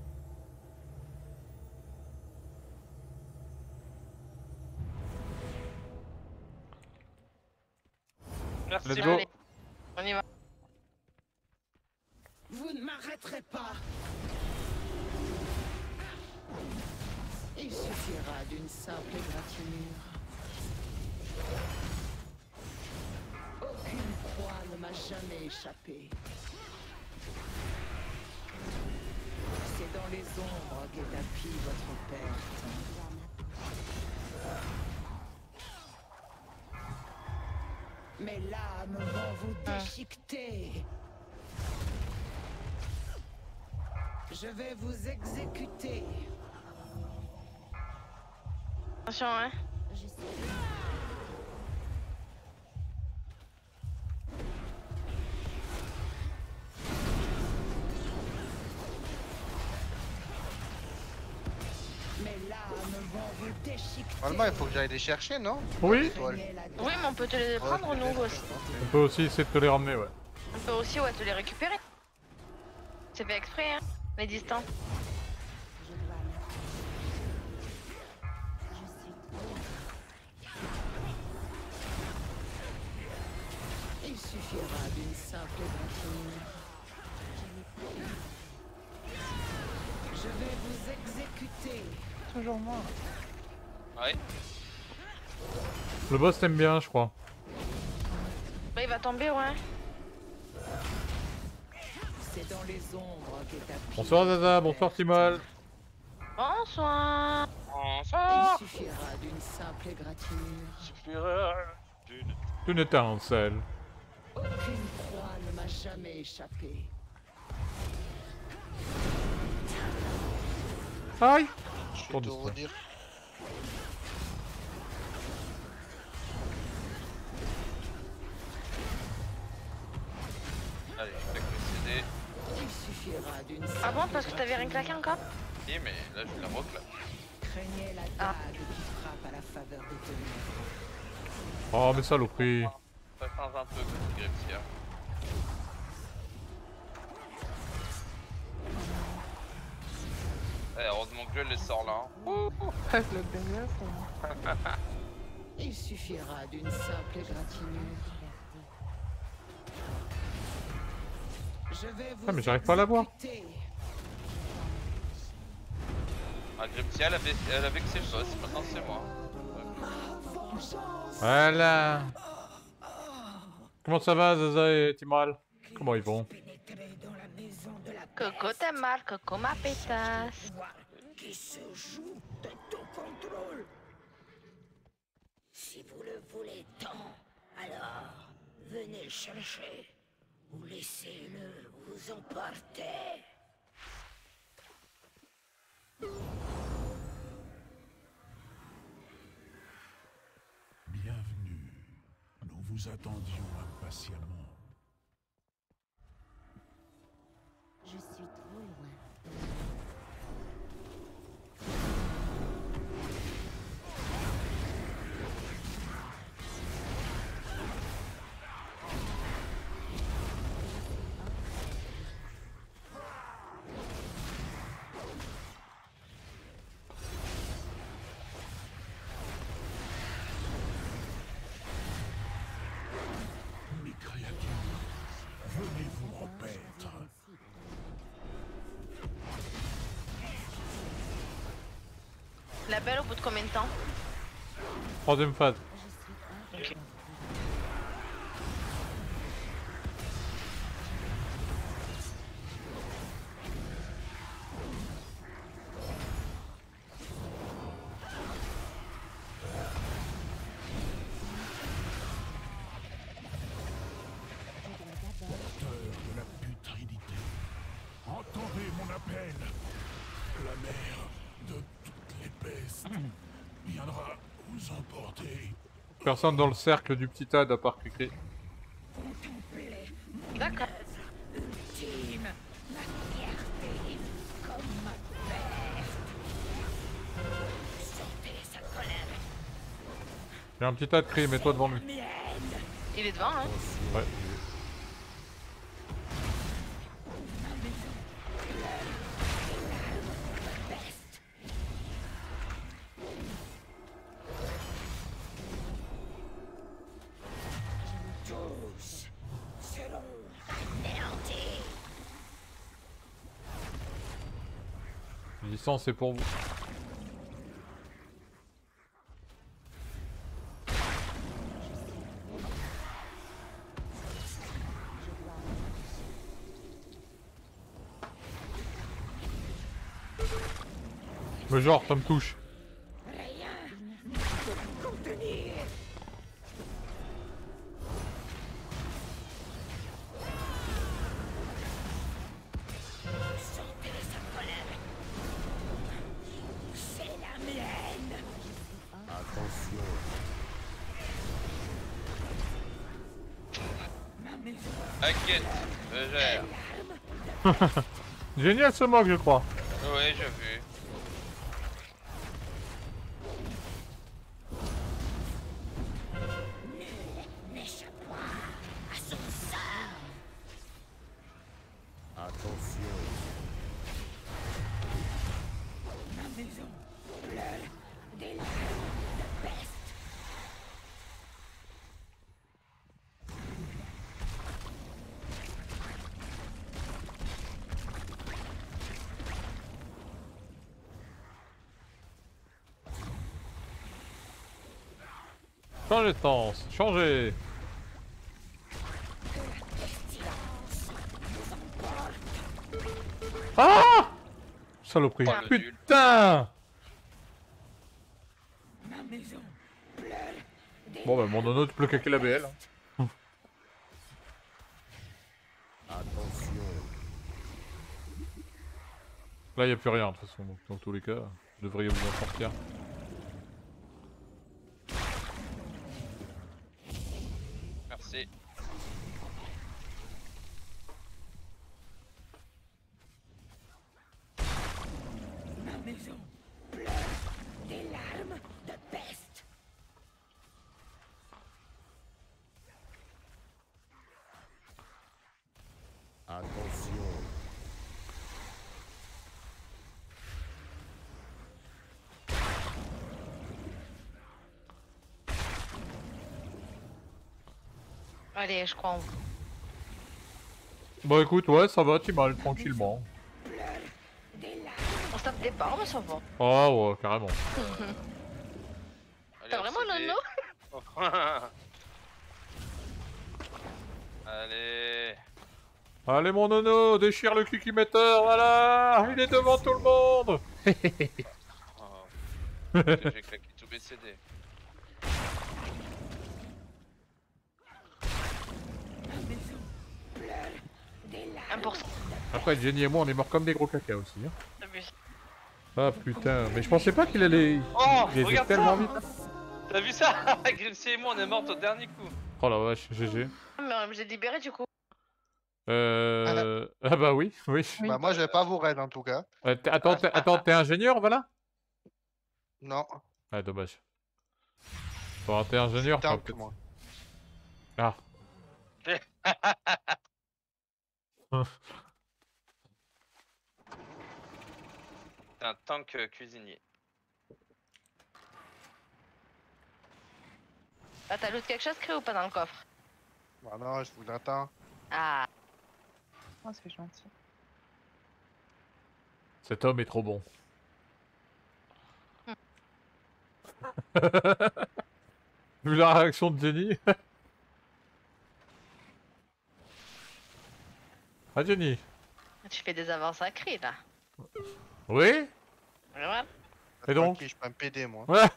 Merci. Let's go. Allez, on y va. Vous ne m'arrêterez pas. Il suffira d'une simple égratignure. Aucune croix ne m'a jamais échappé. C'est dans les ombres qu'est tapie votre perte. Mes lames vont vous déchiqueter. Je vais vous exécuter. Attention, hein. Mes lames vont vous déchiqueter. Normalement, il faut que j'aille les chercher, non? Oui. Étoile. Oui, mais on peut te les prendre, nous aussi. On peut aussi essayer de te les ramener, ouais. On peut aussi, ouais, te les récupérer. C'est fait exprès, hein, les distances. Il suffira d'une simple égratignure. Je vais vous exécuter. Toujours moi. Ouais. Le boss t'aime bien, je crois. Bah, il va tomber, ouais. C'est dans les ombres qu'est tapie. Bonsoir Zaza, bonsoir Timol. Bonsoir. Bonsoir. Il suffira d'une simple égratignure. Suffira d'une... Une étincelle. Aucune croix ne m'a jamais échappé. Aïe. Je vais Pour te distrait. redire. Allez, je vais préciser. Il suffira d'une Ah bon, parce que t'avais rien claqué encore? Si, mais là, je la reclaque. Craignez la dague qui frappe à la faveur des ténèbres. Oh mais saloperie. Ça change un peu comme Gripsia. Eh, heureusement que je les sors là. Hein. Le BS. Il suffira d'une simple égratignure. Je vais vous Ah mais j'arrive pas à la voir. exécuter. Ah, Gripsia, elle avait que ses boss, maintenant c'est moi. Voilà. Comment ça va Zaza et Timol? Comment ils vont? Coco t'as mal, Coco ma pétasse. Qui se joue de ton contrôle. Si vous le voulez tant, alors venez le chercher ou laissez-le vous emporter. Bienvenue. Nous vous attendions impatiemment. Je suis trop loin. Mes créatures, venez vous repaître. La belle au bout de combien de temps? Troisième phase. Ok. Porteur de la putridité, entendez mon appel. La mère de toutes les pestes viendra vous emporter. Personne dans le cercle du petit Ad à part Cricri. D'accord. Ultime, ma fierté. J'ai un petit tas de cris, mets-toi devant lui. Il est devant, hein. Ouais. Tous seront anéantis. Licence, c'est pour vous. Mais genre, ça me touche. Rien ne peut la contenir. Sentez sa colère. C'est la mienne. Attention. Ma maison. Inquiète, je gère. Génial ce moque, je crois. Ouais, j'ai vu. N'échappe pas à son sort. Attention. Ma maison pleure des larmes de peste. Changez de sens, changez. Ah! Saloperie. Oh, le Putain! Ma maison pleure des Bon bah mon nono, tu peux claquer la BL. Attention. Là y a plus rien de toute façon, donc dans tous les cas, vous devriez vous en sortir. Merci. Ma maison pleure des larmes de peste. Attention. Allez, je crois en vous. Bon écoute, ouais, ça va, tu mal, tranquillement. On se tape des barres, mais ça va. Ah ouais, carrément. T'as vraiment OCD. nono? Allez. Allez mon nono, déchire le clicky-metteur, voilà! Il est devant tout le monde! Oh. J'ai claqué tous mes CD. Ma maison pleure des larmes 1%. Après, Jenny et moi, on est morts comme des gros caca aussi. Hein. Abuse. Ah putain, mais je pensais pas qu'il allait... Oh, Il était regarde tellement ça. vite. T'as vu ça? Grimsy et moi on est morts au dernier coup. Oh la vache, GG. Mais j'ai libéré du coup. Ah bah oui, oui. Bah moi je vais pas vous raid en tout cas. Attends, t'es ingénieur, voilà? Non. Ah dommage. Bon, t'es ingénieur, Tank, peut-être... moi. Ah. C'est un tank cuisinier. Ah, t'as loot quelque chose, Cré, ou pas dans le coffre? Bah non, je vous attends. Ah. Oh, c'est gentil. Cet homme est trop bon. Vu la réaction de Jenny. Ah Jenny. Tu fais des avances à Cré, là. Oui? Voilà. Et donc? Je peux me PD moi. Ouais.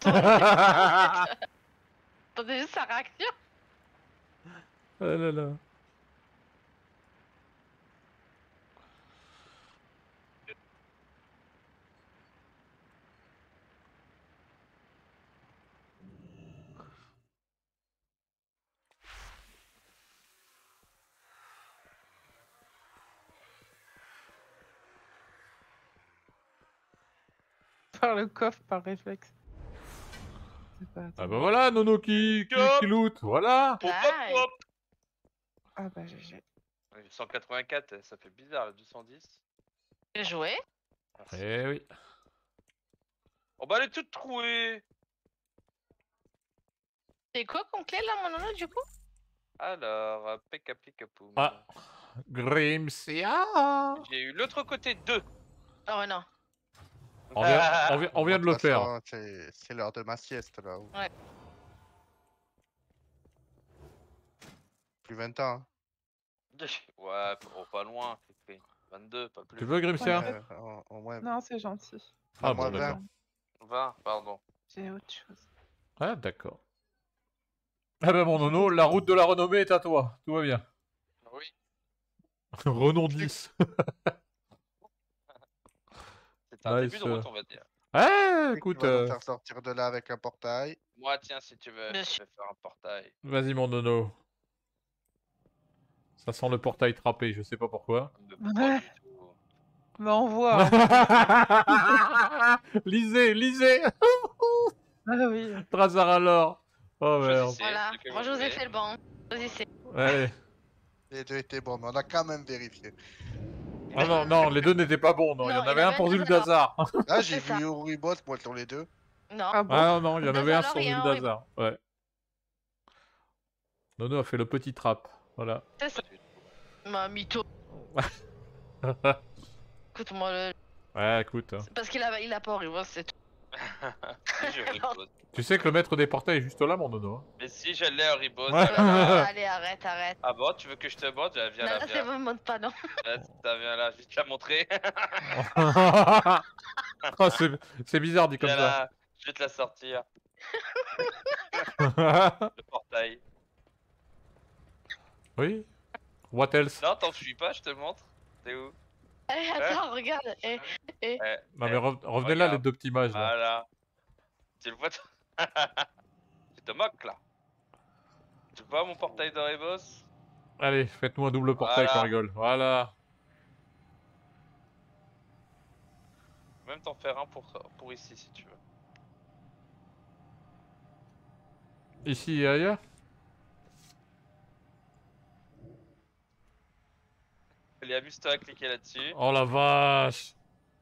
Attendez juste sa réaction. Ah là là. Par le coffre, par réflexe. C'est pas... Ah bah voilà, Nono qui loot, voilà. Pop, Ah, pop, Ah bah GG. pop. 184, ça fait bizarre, le 210. J'ai joué. Merci. Eh oui. Oh bah elle est toute trouée. C'est quoi comme clé là, mon nono, du coup? Alors, pika pika poum. Ah. Grimsia. J'ai eu l'autre côté 2. Oh non. On vient de le toute faire. façon, c'est l'heure de ma sieste là. Ouais. Plus 20 ans. Ouais, pas loin. 22, pas plus. Tu veux Grimsia? Ouais. Au moins Non, c'est gentil. Ah moins bon, 20. d'accord. 20, pardon. J'ai autre chose. Ah d'accord. Ah bah mon Nono, la route de la renommée est à toi. Tout va bien. Oui. Renom 10. C'est un Nice. début de route, on va dire. Ah, Qui écoute. va nous faire sortir de là avec un portail. Moi, tiens, si tu veux, Monsieur. je vais faire un portail. Vas-y mon Nono. Ça sent le portail trappé, je sais pas pourquoi. Ouais. Mais on voit. Lisez, lisez. Ah oui. Trazar alors. Oh merde. Choisissez. Voilà. celui que Moi, vous je vous ai voulez. fait le banc. Choisissez. Allez. Les deux étaient bons, mais on a quand même vérifié. Ah non, non, les deux n'étaient pas bons, non. Il y en avait un pour Zuldazar. Là, j'ai C'est ça. vu Uribos, moi, sur les deux. Non. Ah bon? Ah non, non, il y en avait un Zuldazar, sur il y a un Zuldazar. Ouais. Nono a fait le petit trap. Voilà. C'est ça. Ma mytho. Écoute-moi le. Ouais, écoute. C'est parce qu'il a pas horrible, c'est tout. Si, je ripose. Tu sais que le maître des portails est juste là, mon Nono. Hein. Mais si je l'ai, ripose. Ouais. Allez, arrête, arrête. Ah bon, tu veux que je te montre? Viens Non, là, là, c'est viens. bon, monte pas, non. Viens là, je vais te la montrer. Oh, c'est bizarre dit comme Viens ça. là, je vais te la sortir. Le portail. Oui. What else? Non, t'enfuis pas, je te montre. T'es où? Eh, attends, regarde. Non mais revenez là les deux petits mages là. Voilà. Tu le vois? Tu te moques là. Tu vois mon portail d'Oribos? Allez, faites-nous un double portail Voilà. qu'on rigole. Voilà. Même t'en faire un pour ici si tu veux. Ici et ailleurs? Allez, amuse-toi à cliquer là-dessus. Oh la vache.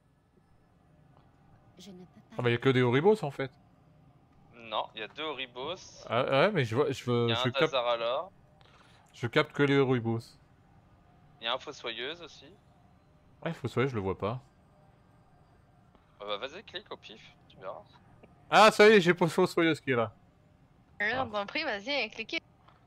Je ne peux pas. Ah bah y'a que des Oribos en fait. Non, il y a deux Oribos. Ah ouais mais je vois, Il y a un capte, Tazaralor. je capte que les Oribos. Il y a un Fossoyeuse aussi. Ouais, faut soigner, je le vois pas. Bah vas-y, clique au pif, tu verras. Ah ça y est, j'ai pas Soyeuse qui est là. J'ai rien compris, vas-y, cliquez.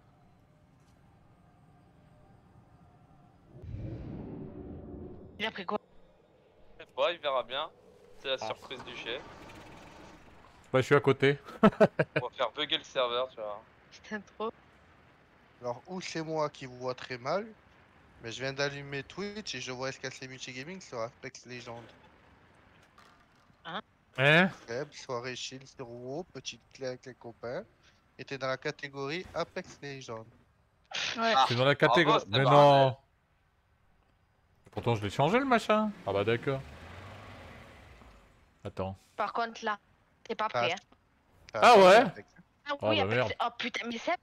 Il a pris quoi? Je sais pas, il verra bien. C'est la surprise du chef. Bah je suis à côté. On va faire bugger le serveur, tu vois. Putain, trop. Alors, ou c'est moi qui vous vois très mal, mais je viens d'allumer Twitch et je vois SKC Multigaming sur Apex Legends. Hein? Faible, soirée chill sur WoW, petite clé avec les copains. Et t'es dans la catégorie Apex Legends. Ouais. C'est dans la catégorie. bravo, Mais c'est non. Pourtant je l'ai changé le machin. Ah bah d'accord. Attends. Par contre, là, t'es pas prêt, hein. Ah ouais? Apex. Ah Oh, oui, bah, Apex- merde. Oh putain, mais c'est.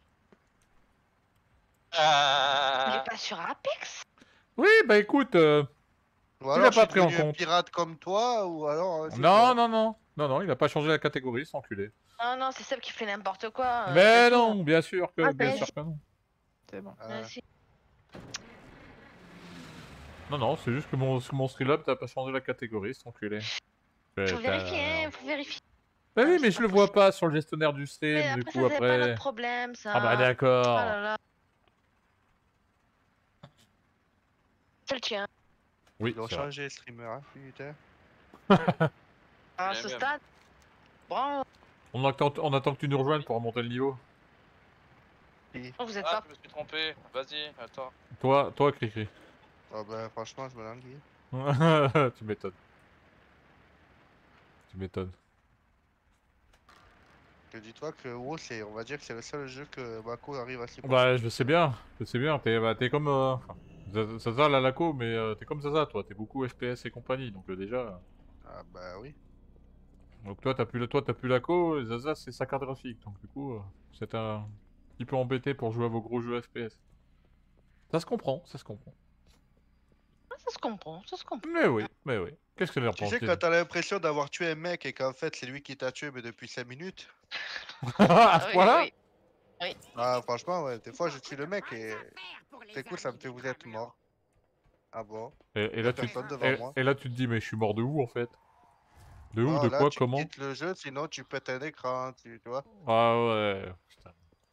Il Ah. est pas sur Apex? Oui bah écoute. Ou Il alors a je pas suis pris en devenu un compte. pirate comme toi, ou alors... c'est Non, toi. non, non. Non, non, il a pas changé la catégorie, cet enculé. Non, non, c'est Seb qui fait n'importe quoi. Mais c'est tout. non, bien sûr que, Ah, bien mais- sûr que non. C'est bon. Vas-y. Non, non, c'est juste que mon Streamlab t'as pas changé la catégorie, cet enculé. Faut vérifier, hein, faut vérifier. Bah oui, c'est mais pas je le vois pas sur le gestionnaire du stream, Mais du après, coup ça, c'est pas après. notre problème, ça. Ah bah Oh d'accord. là là. C'est le tien. Oui, Ils ont c'est vrai. changé le streamer, hein, putain. À Bien, ce bien. stade. Bon, On attend que tu nous rejoignes pour remonter le niveau. vous êtes Ah, pas. je me suis trompé. Vas-y, attends. Toi, Cricri. Ah bah franchement, je me languis. Tu m'étonnes. Tu m'étonnes. Que dis-toi que WoW, on va dire que c'est le seul jeu que Mako arrive à supporter. Bah, je sais bien. T'es comme. Zaza, la Laco, mais t'es comme Zaza, toi. T'es beaucoup FPS et compagnie, donc déjà. Ah bah oui. Donc toi t'as plus la co, et Zaza c'est sa carte graphique, donc du coup c'est un petit peu embêté pour jouer à vos gros jeux FPS. Ça se comprend, ça se comprend. Ah, ça se comprend, ça se comprend. Mais oui, mais oui. Qu'est-ce que leur Tu sais, quand t'as l'impression d'avoir tué un mec et qu'en fait c'est lui qui t'a tué mais depuis 5 minutes. À ce Oui, point-là oui. Oui. Ah franchement ouais, des fois je tue le mec et c'est cool, ça me fait vous êtes mort. Ah bon? Et Y a là, personne devant moi. et là tu te dis mais je suis mort de où en fait? De où, Non, de là, quoi, tu comment? quittes le jeu, sinon tu pètes un écran, tu vois. Ah ouais, putain.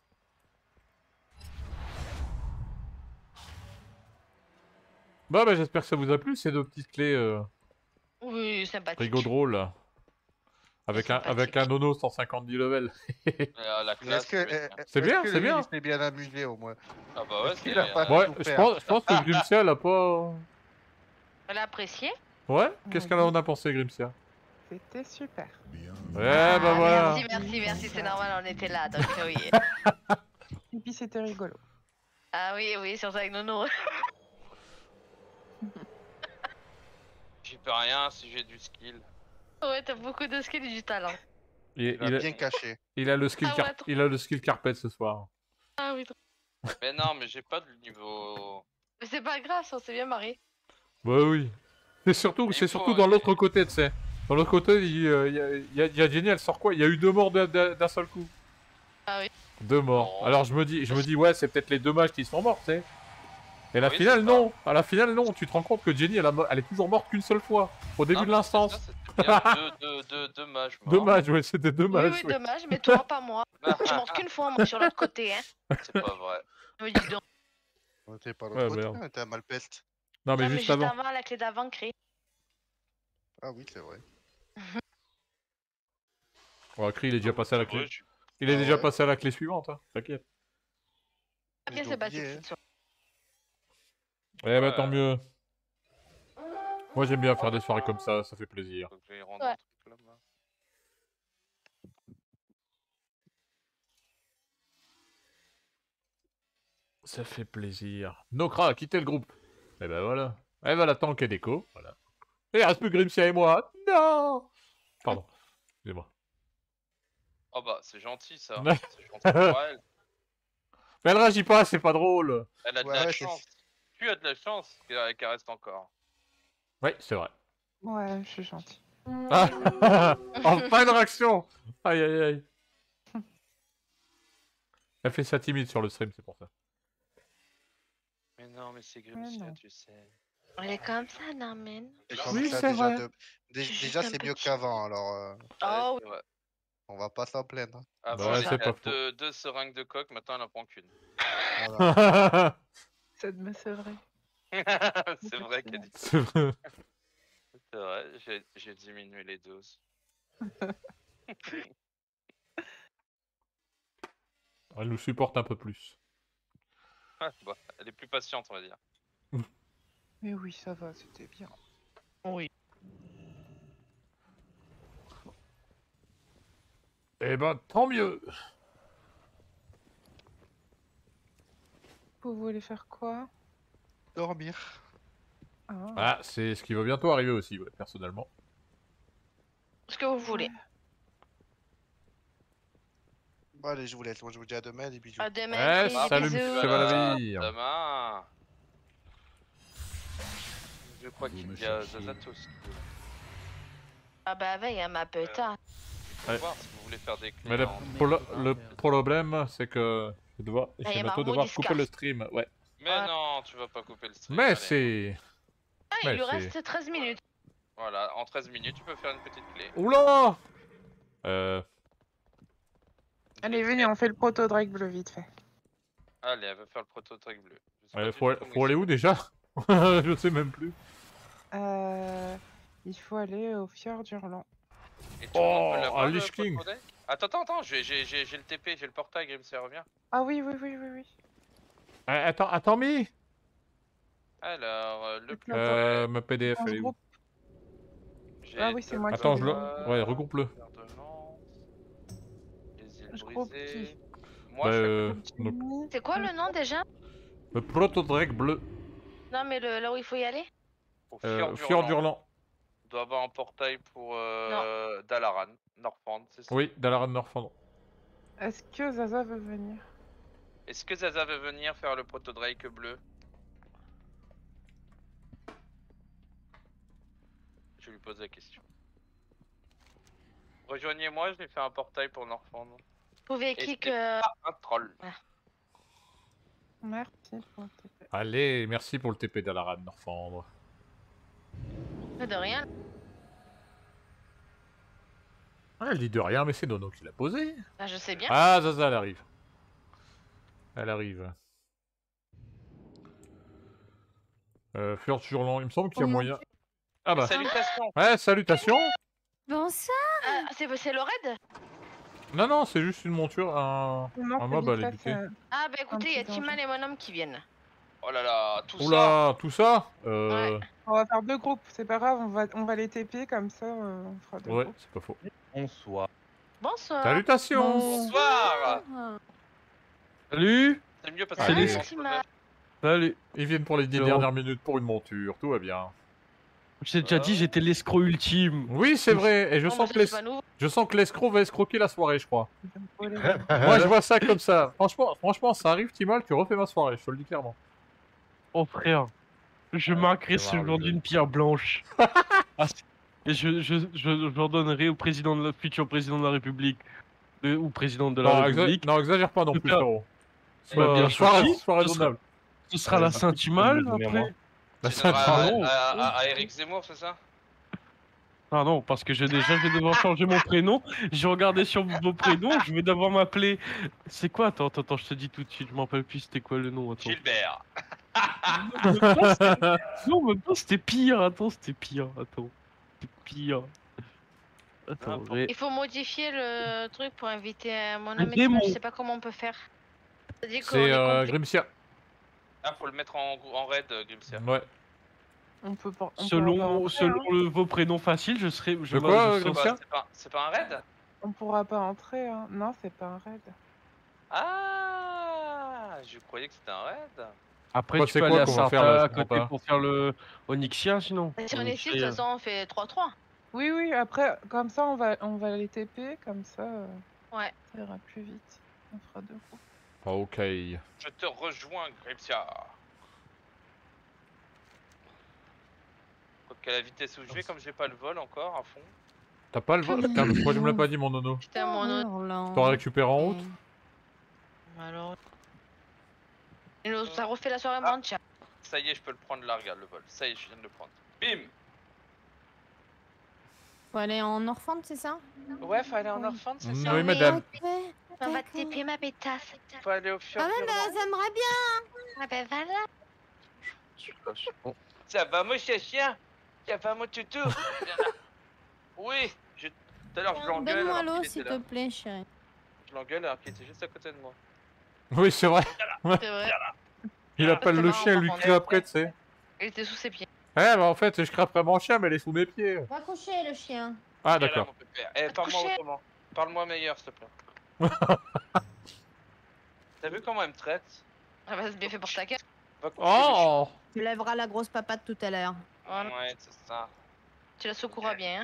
Bah j'espère que ça vous a plu ces deux petites clés Oui, sympathique. rigo drôle là. Avec un nono 150 level. La classe, Est-ce que, C'est bien, est-ce que c'est lui, bien. il s'est bien amusé au moins? Ah bah ouais, Est-ce qu'il a pas Ouais, souffert? je pense que Grimsia elle a pas... Elle a apprécié. Ouais? Qu'est-ce qu'elle en a pensé Grimsia? C'était super. Ouais, bah voilà. Merci, c'est normal, on était là, donc oui. Et puis c'était rigolo. Ah oui, surtout avec Nono. J'y peux rien si j'ai du skill. Ouais, t'as beaucoup de skill et du talent. Il a bien caché. Il a le skill, Ah ouais, trop. il a le skill carpet ce soir. Ah oui, trop. Mais non, mais j'ai pas de niveau... Mais c'est pas grave, on s'est bien marré. Bah oui. C'est surtout faut- dans l'autre côté, tu sais. Dans l'autre côté, il y a Jenny, elle sort quoi? Il y a eu 2 morts d'un seul coup. Ah oui. 2 morts. Oh. Alors je me dis ouais, c'est peut-être les 2 mages qui sont morts, tu sais. Et à la Oui, finale, c'est non. À la finale, non. Tu te rends compte que Jenny, elle est toujours morte qu'une seule fois. Au début Non, de l'instance. C'était bien deux mages morts. Dommage, ouais, c'était dommage. Oui, dommage, mais toi, pas moi. Je suis morte qu'une fois, moi, sur l'autre côté, hein. C'est pas vrai. Je me dis donc. On était pas Ouais, l'autre côté, merde. on était à Malpeste. Non, mais Non, mais juste avant. la clé d'avant créée. Ah oui, c'est vrai. Oh, Cri, il est déjà passé à la clé. Ouais, Il est Ah déjà ouais. passé à la clé suivante, hein. T'inquiète. Ah, bien, J'ai c'est pas oublié, cette soirée. Eh bah Ouais. tant mieux. Moi j'aime bien faire des soirées comme ça fait plaisir. Faut que j'aille rendre Ouais. un truc là-bas. Ça fait plaisir. Nokra a quitté le groupe. Et ben voilà. Elle va la tanker déco. Voilà. Et il reste plus Grimsia et moi. Non. Pardon. Excusez-moi. Oh bah, c'est gentil ça. Ouais. C'est gentil pour elle. Mais elle réagit pas, c'est pas drôle. Elle a de Ouais, la ouais, c'est- chance. Tu as de la chance qu'elle reste encore. Oui, c'est vrai. Ouais, je suis gentil. Ah. Enfin une réaction. Aïe aïe aïe. Elle fait ça timide sur le stream, c'est pour ça. Mais non, mais c'est Grimsia, non. tu sais. On est comme ça, non, mais non. Et comme Oui, ça, c'est déjà, vrai. déjà c'est mieux qu'avant, alors Oh, Ouais, c'est vrai. on va pas s'en plaindre. hein. Avant, Bah, elle c'est était pas à faux. deux seringues de coke, maintenant elle en prend qu'une. Voilà. Ça me c'est vrai. C'est vrai qu'elle dit. C'est vrai. C'est vrai, j'ai diminué les doses. Elle nous supporte un peu plus. Bon, elle est plus patiente, on va dire. Mais oui, ça va, c'était bien. oui. Eh ben tant mieux. Vous voulez faire quoi? Dormir. Ah. Ah, c'est ce qui va bientôt arriver aussi, ouais, personnellement. Ce que vous voulez. Bon, allez, je vous laisse. Moi, je vous dis à demain, des bisous. À demain, Ouais, Chris, salut, bisous. monsieur Valavir. Demain. Je crois Vous qu'il me y a cherchez. Zazatos. Ah bah, veille, ma putain. Faut Ouais. voir si vous voulez faire des clés. Mais le, le problème, c'est que je Ah, y vais a bientôt Marmot devoir qui se couper casse. le stream. Ouais. Mais Ouais. non, tu vas pas couper le stream. Mais allez. c'est... Ah, il Ouais, lui c'est- reste 13 minutes. Voilà, en 13 minutes, tu peux faire une petite clé. Oula. Allez, venez, on fait le proto Drake bleu vite fait. Allez, elle va faire le prototype bleu. Je sais pas du faut tout comment faut aller il où déjà? Je sais même plus. Il faut aller au fjord d'Hurlant. s'appelle. Et tout le monde peut Oh, l'avoir, un le Lich King. protodeck. Attends, j'ai le TP, j'ai le portail, Grimsay revient. Ah oui, oui, oui, oui, oui. Attends, mais... Alors, le plus Ma PDF, On elle se est où? groupe. Ah oui, c'est moi qui Attends, l'ai. je le... Ouais, regroupe-le. Les îles Je groupe brisées. qui? Moi, Bah, je fais donc, C'est quoi le nom déjà? le protodrake bleu. Non, mais là où il faut y aller? au Fjord d'Hurlant. doit avoir un portail pour Dalaran, Northrend, c'est ça? Oui, Dalaran Northrend. Est-ce que Zaza veut venir? Est-ce que Zaza veut venir faire le proto-Drake bleu? Je lui pose la question. Rejoignez-moi, je vais faire un portail pour Northrend. Vous pouvez cliquer. Un troll. Merci pour le TP. Allez, merci pour le TP Dalaran Northrend. De rien. Ah, elle dit de rien, mais c'est Nono qui l'a posé. Bah, je sais bien. Ah, Zaza, elle arrive. Elle arrive. Fjord Hurlant, il me semble qu'il y a moyen... Ah bah. Salutations. Ouais, salutations. Bonsoir. C'est le raid? Non, non, c'est juste une monture, un mob à l'éduquer. Ah bah écoutez, il y a Timan et mon homme qui viennent. Oh là là, tout Oula, tout ça On va faire 2 groupes, c'est pas grave, on va les TP comme ça, on fera 2 Ouais, groupes. c'est pas faux. Bonsoir. Bonsoir. Salutations. Bonsoir. Salut. C'est mieux parce que Salut, c'est Timan. Salut. Ils viennent pour les 10 dernières minutes pour une monture, tout va bien. Je t'ai déjà dit, j'étais l'escroc ultime. Oui, c'est vrai, et je sens que l'escroc va escroquer la soirée, je crois. Moi, je vois ça comme ça. Franchement, ça arrive, Timal, tu refais ma soirée, je te le dis clairement. Oh frère, je marquerai ce jour d'une pierre blanche. Et je l'ordonnerai au président de futur président de la République. Ou président de la République. Non, exagère pas non plus, frérot. Bien Sois sûr, raisonnable. ce sera la Saint-Imal après. À Eric Zemmour, c'est ça? Pardon, parce que je vais devoir changer mon prénom. J'ai regardé sur vos prénoms, je vais devoir m'appeler... C'est quoi? Attends, je te dis tout de suite, je m'en rappelle plus c'était quoi le nom. Attends. Gilbert. Non, même pas, c'était pire. Attends, c'était pire. Attends. C'était pire. Attends, Il faut modifier le truc pour inviter mon homme et Timan, je sais pas comment on peut faire. C'est Grimsia. Ah, faut le mettre en raid, Grimsia. Ouais. On peut pas. Selon vos prénoms faciles, je serai. De quoi, Grimsia? C'est pas un raid? On pourra pas entrer, hein. Non, c'est pas un raid. Ah, je croyais que c'était un raid. Après, tu peux aller à Sarta à côté pour faire le Onyxia, sinon. Si on est ici, de toute façon, on fait 3-3. Oui, après, comme ça, on va les TP, comme ça. Ouais. Ça ira plus vite. On fera 2 groupes. Ok. Je te rejoins, Grimsia. Quelle la vitesse où je vais, comme j'ai pas le vol encore à fond. T'as pas le vol? Putain, mais pourquoi tu me l'as pas dit, mon nono? Putain, mon nono. T'auras récupéré en route? Alors. Ça refait la soirée mancha. Ça y est, je peux le prendre là, regarde le vol. Ça y est, je viens de le prendre. Bim! Faut aller en Northrend, c'est ça? Ouais, faut aller en Northrend, c'est ça? Oui, madame. On va te TP ma pétasse. Faut aller au Fjord. Ah ouais, bah j'aimerais bien. Ah bah voilà. Ça va, mon chien? Ça va, mon toutou? Oui, tout à l'heure je l'engueule. Donne-moi l'eau, s'il te plaît, chérie. Je l'engueule alors qu'il était juste à côté de moi. Oui, c'est vrai. C'est vrai. Il appelle le chien, lui crie après, tu sais. Il était sous ses pieds. Eh, bah en fait, je crie après mon chien, mais elle est sous mes pieds. Va coucher, le chien. Ah, d'accord. Eh, parle-moi autrement. Parle-moi meilleur, s'il te plaît. T'as vu comment elle me traite? Ah bah c'est bien fait pour ta gueule. Oh! Tu lèveras la grosse papate tout à l'heure. Ouais, c'est ça. Tu la secouras bien, hein.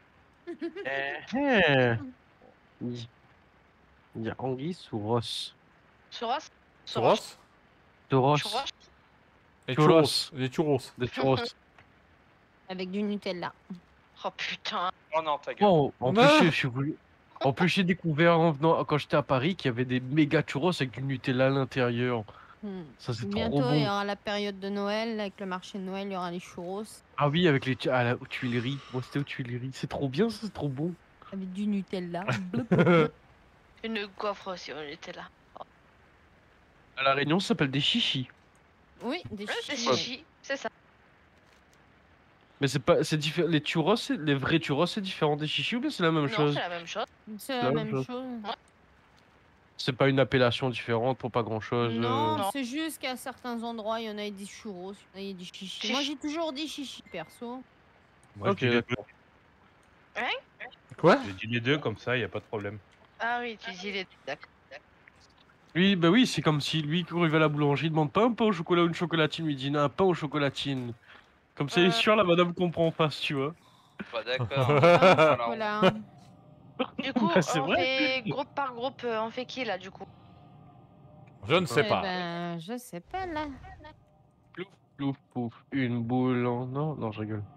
Il y a Anguille sous Ross. Soros? Soros? Toros. Et Churros. Les churros. Des churros. Avec du Nutella. Oh putain. Oh non, ta gueule. Oh, en plus, j'ai découvert quand j'étais à Paris qu'il y avait des méga churros avec du Nutella à l'intérieur. Ça, c'est trop Bientôt, bon. il y aura la période de Noël. Avec le marché de Noël, il y aura les churros. Ah oui, avec les aux Tuileries. Moi, c'était aux Tuileries. C'est trop bien, ça, c'est trop bon. Avec du Nutella. Une gaufre aussi, on était là. À La Réunion, ça s'appelle des chichis. Oui, des chichis. chichis. Chichi, c'est ça. Mais c'est pas, c'est différent. Les churros, les vrais churros, c'est différent des chichis ou bien c'est la même chose? C'est la même chose. C'est la même chose. Ouais. C'est pas une appellation différente pour pas grand chose. Non, c'est juste qu'à certains endroits, il y en a des churros, il y en a des chichis. Moi, j'ai toujours dit chichis, perso. Moi, ok, d'accord. Hein? Quoi? J'ai dit les deux, comme ça, y a pas de problème. Ah oui, tu dis les deux, d'accord. Oui, bah oui, c'est comme si lui, quand il va à la boulangerie, il demande pas un pain au chocolat ou une chocolatine, lui dit non, un pain aux chocolatines. Comme ça, il est sûr, la madame comprend en face, tu vois. Pas d'accord. Voilà. Du coup, Bah, c'est on vrai. fait groupe par groupe, on fait qui là du coup? Je ne sais Eh pas. ben, je sais pas là. Plouf, plouf, pouf. Une boule en... Non, non, je rigole.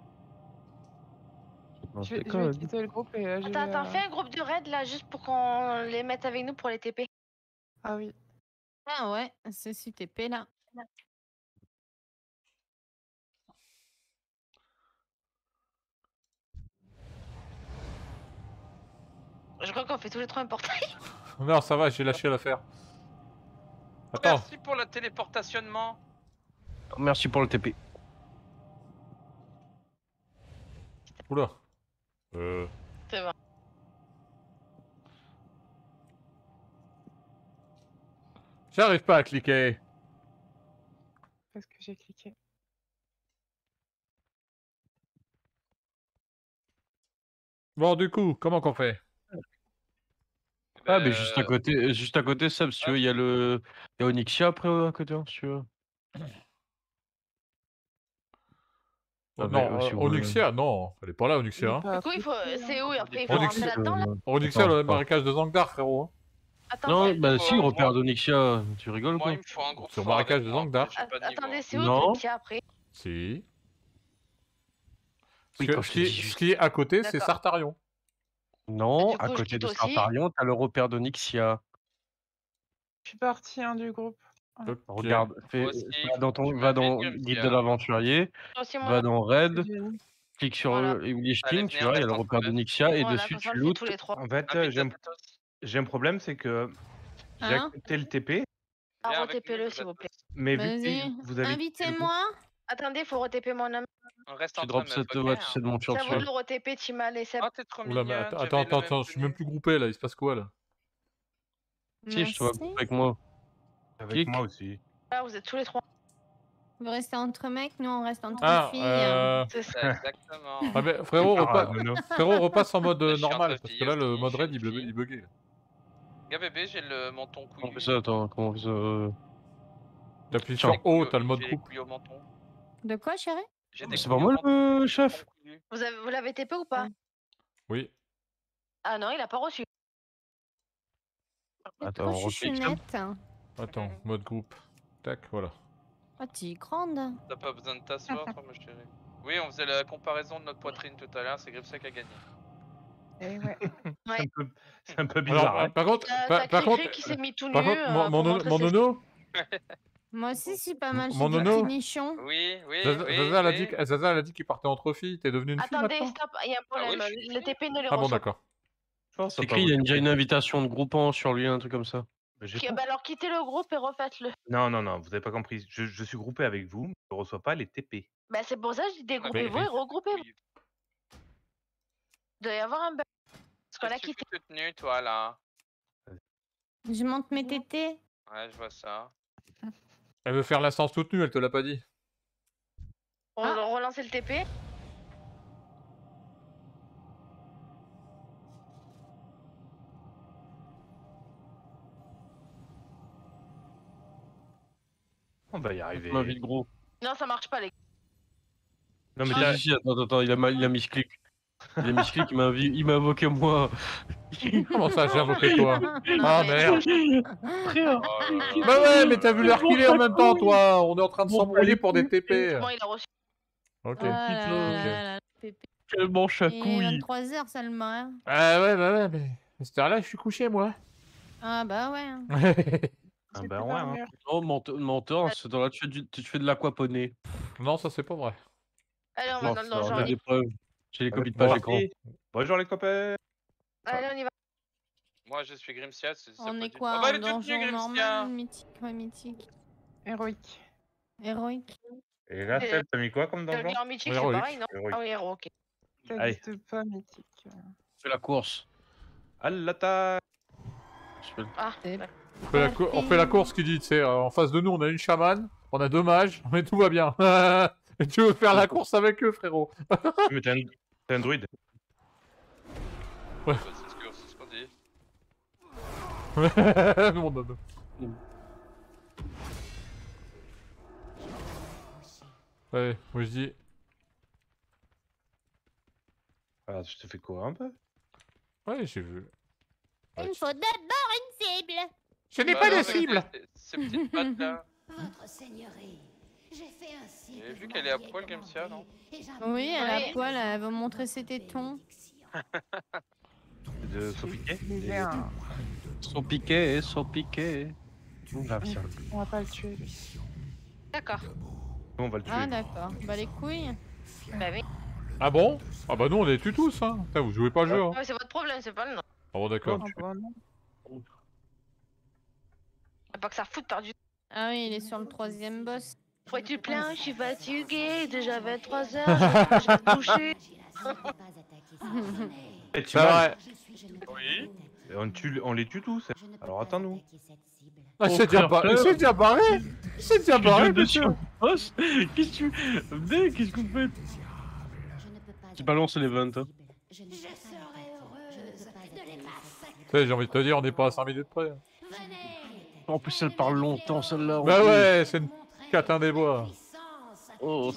Non, Je c'est vais quoi quitter le groupe et je Attends, vais... attends, fais un groupe de raid là juste pour qu'on les mette avec nous pour les TP. Ah oui. Ah ouais, c'est CTP là. Je crois qu'on fait tous les trois un portail. Non, ça va, j'ai lâché l'affaire. Attends. Merci pour le téléportationnement. Merci pour le TP. Oula. C'est bon. J'arrive pas à cliquer. Parce que j'ai cliqué. Bon, du coup, comment qu'on fait? Ah, mais juste à côté, Seb, si tu veux, il y a le... Il y a Onyxia après, à côté, hein, si tu veux. Ah, mais, Non, si vous voulez. Onyxia, non. Elle est pas là, Onyxia. Hein. Du coup, il faut. C'est où après? Il faut rentrer Onyxia, là-dedans là? Onyxia, Attends, le je crois. marécage de Zangdar, frérot. Hein. Attends, Non, c'est- bah si, repère d'Onyxia, tu rigoles ou Moi, quoi? il me faut un groupe Sur le fort marécage avec de moi, Zangdar. j'ai pas de niveau. Attendez, c'est où Non. qu'il y a après? Si. Oui, Ce quand je te dis ce juste. qui est à côté, c'est D'accord. Sartarion. Non, Du coup, à je côté quitte de aussi. Sartarion, t'as le repère d'Onyxia. Je suis partie hein, du groupe. Ok. Regarde, Moi aussi, va dans ton, tu va m'as dans vu, Guide de Onyxia. l'aventurier, Aussi, moi, va là. dans Raid, C'est génial. clique sur Voilà. English Allez, Team, tu venez, vois, il y a reste le entre repère meufs. d'Onyxia, et Voilà, dessus comme ça, tu on le fait lootes. tous les trois. En fait, Invite j'ai à un... tous. j'ai un problème, c'est que j'ai Hein? accepté le TP, Ah, Viens avec re-TP-le nous, s'il vous plaît. mais vu que Vas-y, vous avez... invitez-moi. Attendez, faut re-TP mon homme. On reste Tu entre drops meufs, cette, ok? ouais, tu sais de monture Ça vaut dessus. le re-TP, Timal et Seb. Oh, t'es trop Oula, mais mignonne, attends, j'avais attends, le même attends, je suis même tenue. plus groupé là, il se passe quoi là? Si, je te vois Merci. avec moi. Avec Clique. moi aussi. Ah, vous êtes tous les trois. Vous restez entre mecs, nous on reste entre Ah, filles. C'est ça. Exactement. Ah, mais frérot, frérot, repasse en mode Je suis entre normal, parce que filles là, le aussi, mode je suis raid, une fille. il buguait. Gars bébé, j'ai le menton Comment on couillu. fait ça, attends, comment on fait ça T'appuies Tiens. sur O, t'as le mode J'ai les coupe. couilles au menton. De quoi, chérie? J'ai des C'est couilles pas au moi menton. le chef? Vous l'avez TP ou pas? Oui. Ah non, il a pas reçu. Attends, Trop on reclique. chouchounette. Attends, mode groupe. Tac, voilà. Oh, t'es grande. T'as pas besoin de t'asseoir, toi, ma chérie. Oui, on faisait la comparaison de notre poitrine tout à l'heure, c'est Gripsec qui a gagné. Eh ouais. Ouais. C'est un peu bizarre. Alors, hein. par contre, T'as par contre, Cricri qui s'est mis tout nu. par contre, pour montrer mon ses- nono, Moi aussi, c'est pas mal. Mon J'ai des nono. petits nichons. Oui, oui, Zaza, oui. Zaza, elle a oui. dit, Zaza, elle a dit qu'il partait entre filles. T'es devenue une fille Attendez, maintenant? stop, il y a un problème. Ah oui, je suis Le TP ne les Ah bon, reçoit d'accord. Force, C'est ça écrit, il y a va. déjà une invitation de groupant sur lui, un truc comme ça. Mais j'ai pas. pas- Bah alors quittez le groupe et refaites-le. Non, non, non, vous avez pas compris. Je suis groupé avec vous, mais je ne reçois pas les TP. Bah c'est pour ça que je dis dégroupez-vous Mais- et regroupez-vous. Oui. Il doit y avoir un bug. Parce qu'on a Qu'est-ce que tu quitté. fais toute nue, toi, là? Je monte mes tétés. Ouais, je vois ça. Elle veut faire l'instance toute nue, elle te l'a pas dit. Relancer le TP. On va y arriver. Ma vie de gros. Non, ça marche pas, les gars. Non, mais Si, t'as- si, si, attends, il a mis ce clic. Il a mis ce clic, il m'a invoqué moi. Comment ça, j'ai invoqué toi? Non, Ah mais- merde. Frère. Bah ouais, mais t'as vu l'heure qu'il est en même temps, toi. On est en train de s'embrouiller pour des TP. Bon, il a reçu. Ok. Oh là là Ok. là là, pépé. Quel manche à Il est couilles. 23h seulement. Hein. Ah ouais, bah ouais, mais à cette heure-là, je suis couché, moi. Ah bah ouais. hein. Ah bah ouais, hein. Oh, menteur, c'est dans là, tu fais de l'aquaponie. Non, ça c'est pas vrai. Allez, on va Non, dans c'est le donjon. des preuves. J'ai les copies de Bon, page écran. parti. Bonjour les copains. Allez, on y va. Moi, je suis Grimsia. On est quoi? Oh, bah, elle En est toute nue, donjon Grimsia. normal, mythique, ouais, mythique. Héroïque. Héroïque. Et là, Seb, t'as mis quoi comme T'as donjon vu en mythique, c'est Héroïque. pareil, non? Héroïque. Ah oui, héros, ok. Ça Allez. n'existe pas mythique. Fais la course. À l'attaque. Je fais le- Ah, On fait la course qui dit, tu sais, en face de nous, on a une chamane, on a 2 mages, mais tout va bien. Et tu veux faire la course avec eux, frérot? Mais t'es un druide. Ouais. C'est ce qu'on dit. Mon dodo. Ouais, moi je dis... Bah, je te fais courir un peu. Ouais, j'ai vu. Il me faut d'abord une cible. Je n'ai Bah pas non, de mais cible. Ces petites pattes là. Votre seigneurie, j'ai fait ainsi. Vous avez vu qu'elle est à poil, Gamsia, non? Oui, elle a Oui. poil, elle va montrer ses tétons. De son piquet. Il est un... Son piqué, son piqué. Là, viens. On va pas le tuer. Lui. D'accord. On va le tuer. Ah d'accord, bah les couilles. Bah oui. Ah bon? Ah bah nous on les tue tous, hein. Putain, vous jouez pas le jeu, hein. Ouais, c'est votre problème, c'est pas le nom. Ah bon, d'accord. Ah, bah, non. Y'a pas que ça fout de perdre du temps. Ah oui, il est sur le 3e boss. Pourquoi tu te plains? Je suis fatiguée, déjà 23 heures, je vais te coucher. Eh, tu C'est vrai. Oui. On les tue tous. Alors attends-nous. Ah, c'est déjà barré. C'est déjà barré, monsieur. Qu'est-ce que tu... Mec, qu'est-ce que vous faites? Tu balances l'event. Hein. Je serai heureuse de les massacrer. Tu sais, j'ai envie de te dire, on n'est pas à 5 minutes près. En plus, elle parle longtemps, celle-là. Bah ouais, c'est une catin des bois. Oh.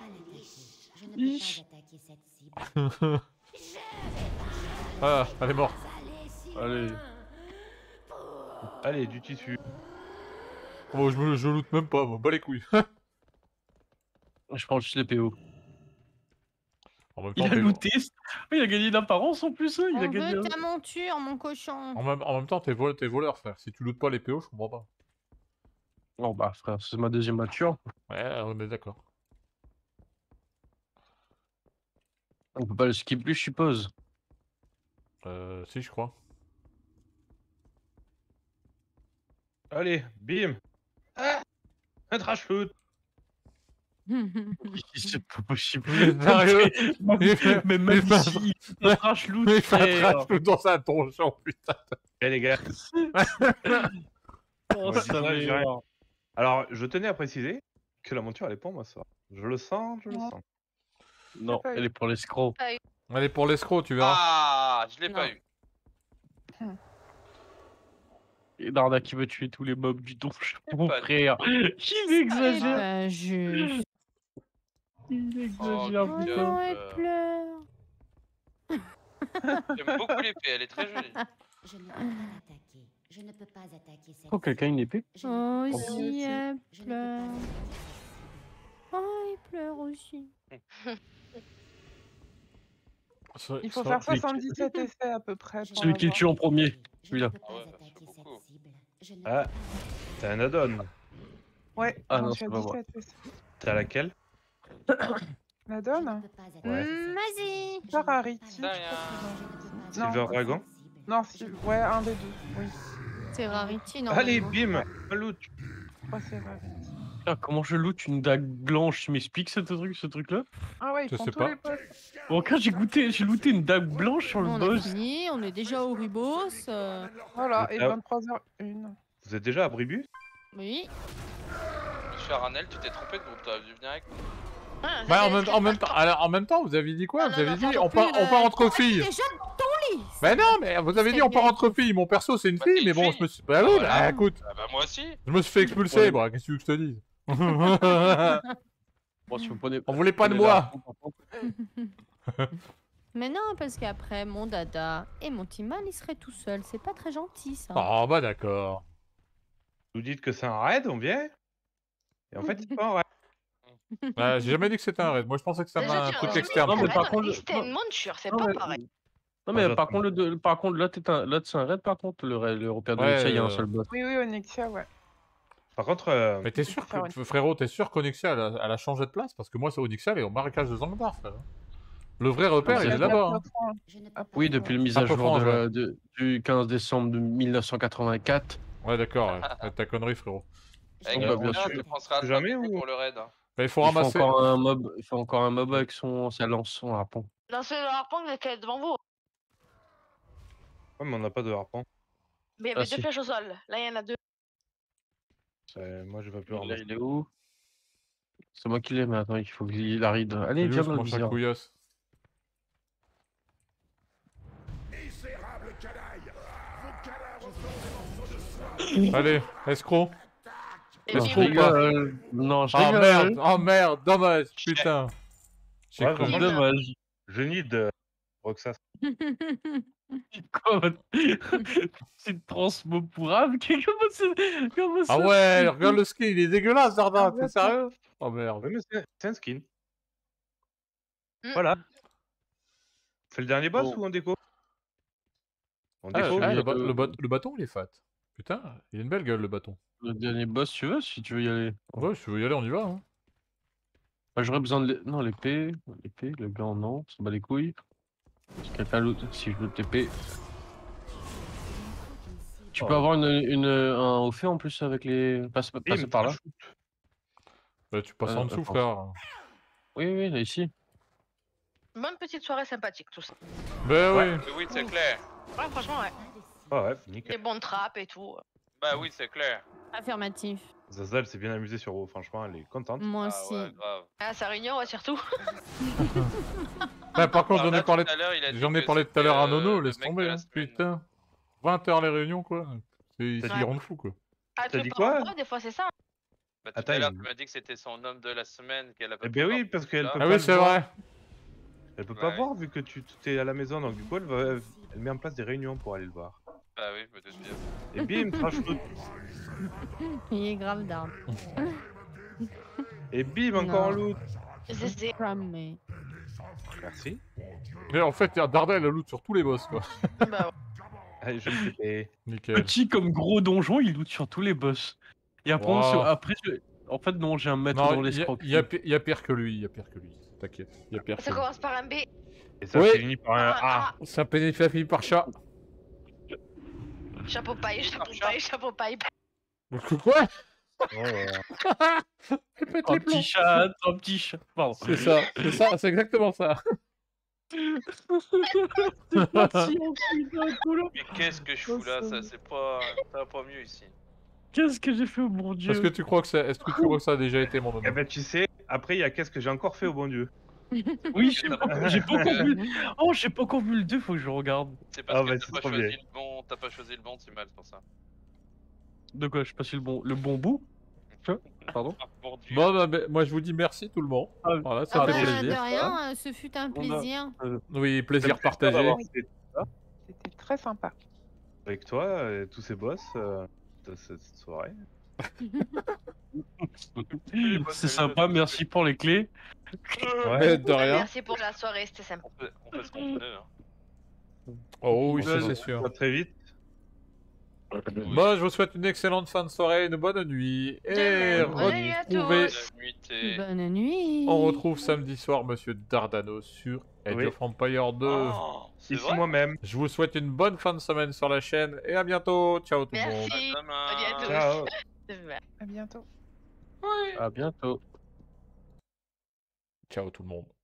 Ah, elle est morte. Allez. Allez, du tissu. Bon, je loot même pas, moi. Bas les couilles. Je prends juste les PO. En même temps, Il a looté. Il a gagné d'apparence en plus. Il a On gagné. veut ta monture, mon cochon. En même temps, t'es voleur, frère. Si tu lootes pas les PO, je comprends pas. Oh bah frère, c'est ma deuxième mature. Ouais, on est d'accord. On peut pas le skip plus, je suppose. Si, je crois. Allez, bim. Ah, un trash loot. C'est pas possible. Sérieux? Mais même ici, il fait un trash loot. Il fait un frère. trash loot dans un donjon, putain. Eh les gars. Oh, Moi, je dis ça ça, j'ai rien. m'énerve. Alors, je tenais à préciser que la monture elle est pour moi ça. Je le sens, je le Non. sens. Non, elle est pour l'escroc. Allez, pour l'escroc, tu verras. Ah, je l'ai pas eu. Et Darda qui veut tuer tous les mobs du donjon. Mon pas frère. Il exagère. Pas juste. Il exagère, Oh putain. non, elle pleure. J'aime beaucoup l'épée, elle est très jolie. Je ne peux pas l'attaquer. Je ne peux pas attaquer cette Oh, quelqu'un a une épée? Oh Oh. si, elle pleure. Oh, il pleure aussi. Il faut faire 77 essais à peu près. pour Celui qui le l'avoir. tue en premier. Celui-là. Ah ouais, bah, c'est beaucoup. Ah, t'as un add-on. Ouais, Ah j'en non, suis à c'est pas moi. 17 essais. T'as laquelle? La donne Ouais. Vas-y. Pas Rarity. C'est rien. Silver Dragon? Non, ouais, un des deux. Oui. C'est Rarity, non? Allez, bim! Un loot! Ouais, c'est Rarity. Ah, comment je loot une dague blanche? Tu m'expliques ce truc-là? Ah ouais, ils Je font sais tous pas. les postes. Bon, quand j'ai looté une dague blanche sur le On a boss. fini, on est déjà au Ribos. Voilà, et Ah. 23h01. Vous êtes déjà à Bribus? Oui. Monsieur Aranel, tu t'es trompé de groupe, t'aurais dû venir avec nous. Ah, Bah, en même temps, vous avez dit quoi? Vous avez dit on part entre filles. Déjà dans ton lit. Bah non, mais vous avez dit on part entre filles. Mon perso c'est une Bah, fille, t'es mais une bon, fille. je me suis. Bah oui, Voilà. bah écoute, Ah bah moi aussi. je me suis fait expulser, Ouais. bah qu'est-ce que tu veux que je te dise? Bon, si vous prenez... On voulait pas de prenez moi. Mais non, parce qu'après, mon dada et mon Timal, ils seraient tout seuls. C'est pas très gentil, ça. Oh bah d'accord. Vous dites que c'est un raid, on vient? Et en fait, c'est pas un raid. Bah, j'ai jamais dit que c'était un raid. Moi je pensais que c'était Déjà, un tu truc as externe. Non, mais jamais par dit contre, c'était une monture, c'est non, pas mais- pareil. Non, mais Ah, par contre, là, c'est un raid, par contre, l'Européen de Ouais, Nexia, il y a un seul bot. Oui, oui, Onyxia, ouais. Par contre, Mais t'es sûr faire que, frérot, t'es sûr qu'Onyxia elle a changé de place? Parce que moi c'est Onyxia, elle est au marécage de Zangdar, frère. Le vrai repère, Ah, il c'est est là-bas. hein. Oui, depuis la mise Un à peu jour franche, ouais. du 15 décembre de 1984. Ouais, d'accord, ouais. Faites ta connerie, frérot. Avec bah, le bien bien, sûr. tu penseras à Jamais, jamais ou- pour le raid. Bah, il faut Il faut ramasser. encore un mob avec sa lance, son harpon. Lancez le harpon qui est devant vous. ouais, mais on n'a pas de harpon. Mais il y Ah, avait deux si. flèches au sol. Là, il y en a deux. Moi, je vais plus Là, ramasser. il est où? C'est moi qui l'ai, mais attends, il faut qu'il arrive. Allez, viens dans le mon viseur. chacouillasse. Misérable canaille! Vos cadavres seront des morceaux de soie! Allez, escroc. Et Non, puis, je Faut pas. rigole. Non, je Oh rigole. merde, oh merde, dommage, putain. J'ai Ouais, cru. vraiment, Dommage. Je need Roxas. Quoi c'est une transmo pour âme comment ça Ah ouais, regarde le skin, il est dégueulasse, Darda, Ah, t'es ouais, sérieux? Oh merde. Oui, mais c'est un skin. Mm. Voilà. On fait le dernier boss Bon. ou on déco? On Ah, déco. ah, le bâton, il est fat. Putain, il a une belle gueule, le bâton. Le dernier boss, tu veux, si tu veux y aller. Ouais, si tu veux y aller, on y va. Hein. Bah, j'aurais besoin de. Non, l'épée. L'épée, le gant, non. Ça bat les couilles. Si quelqu'un l'autre, si je veux TP. Tu peux avoir un au fait en plus avec les. Passer par là. Bah, tu passes en dessous, attends. frère. Oui, oui, là, ici. Bonne petite soirée sympathique, tout ça. Bah Ouais. oui. Oui, c'est clair. Ouais, franchement, ouais. Ah ouais, nickel. Des bonnes trappes et tout. Bah oui, c'est clair. Affirmatif. Zaza, elle s'est bien amusée sur WoW, franchement, elle est contente. Moi Ah aussi. ouais, grave. À sa réunion, ouais, surtout. Ouais, par contre, Alors j'en ai là, parlé tout à l'heure, il a dit j'en ai que parlé tout à l'heure à c'était, Nono, le laisse mec tomber. de la Hein. semaine. Putain. 20h les réunions, quoi. Ils Ouais. rendent fou, quoi. Ah, T'as tu dit veux quoi? pas en prod, des fois, c'est ça. Bah, tout Attends, à l'heure, il- tu m'as dit que c'était son homme de la semaine, qu'elle a pas Eh pu ben voir oui, parce qu'elle là. peut Ah pas oui, le c'est voir. vrai. Elle peut pas Ouais. voir vu que tu es à la maison, donc du coup, elle met en place des réunions pour aller le voir. Bah oui, je me doute bien. Et bim, trash loot. Il est grave d'arme. Et bim, encore un Non. loot. C'est Cramé. Merci. Mais en fait, Darda, elle a loot sur tous les boss, quoi. Bah ouais. Allez, je me fais. Nickel. Petit comme gros donjon, il loot sur tous les boss. Et après, Wow. après en fait, non, j'ai un maître dans Non, l'escroc. il y a pire que lui, il y a pire que lui. T'inquiète, il y a pire que Ça lui. commence par un B. Et ça Oui. finit par un A. Ça finit par chat. Chapeau paille, chapeau paille, chapeau paille. Quoi? Oh. Répète Un les plans. petit chat, un petit chat. Pardon. C'est ça, c'est exactement ça. C'est parti, on suit d'un coup, là. Mais qu'est-ce que je fous là? Ça, c'est pas. Ça va pas mieux ici. Qu'est-ce que j'ai fait au bon Dieu? Est-ce que tu crois que ça a déjà été mon nom? Eh ben, tu sais, après, il y a qu'est-ce que j'ai encore fait au bon Dieu. Oui, j'ai pas encore vu. Oh, j'ai pas encore vu le 2, faut que je regarde. C'est parce Ah que bah, t'as c'est pas trop choisi bien. le bon. T'as pas choisi le bon, c'est mal, c'est pour ça. De quoi? Je passe le bon bout? Pardon? Ah, bon Dieu. Bon, bah, moi je vous dis merci tout le monde. Voilà, ça Ah fait bah, plaisir. de rien, ce fut un plaisir. Oui, plaisir Ça me fait partagé. d'avoir été là C'était très sympa. avec toi et tous ces boss de cette soirée. C'est sympa, merci pour les clés. Ouais, de rien. Merci pour la soirée, c'était sympa. On peut se comprendre, hein. Oh oui, On ça se c'est sûr. voit très vite. Bon, je vous souhaite une excellente fin de soirée, une bonne nuit. Et Bonne nuit à retrouvez. tous. Bonne nuit. On retrouve samedi soir Monsieur Dardano sur Age Oui. of Empire 2. Oh, c'est Ici vrai. moi-même. Je vous souhaite une bonne fin de semaine sur la chaîne et à bientôt. Ciao tout le monde. Merci. À demain. Salut à tous. Ciao. À bientôt. À bientôt. Ciao tout le monde.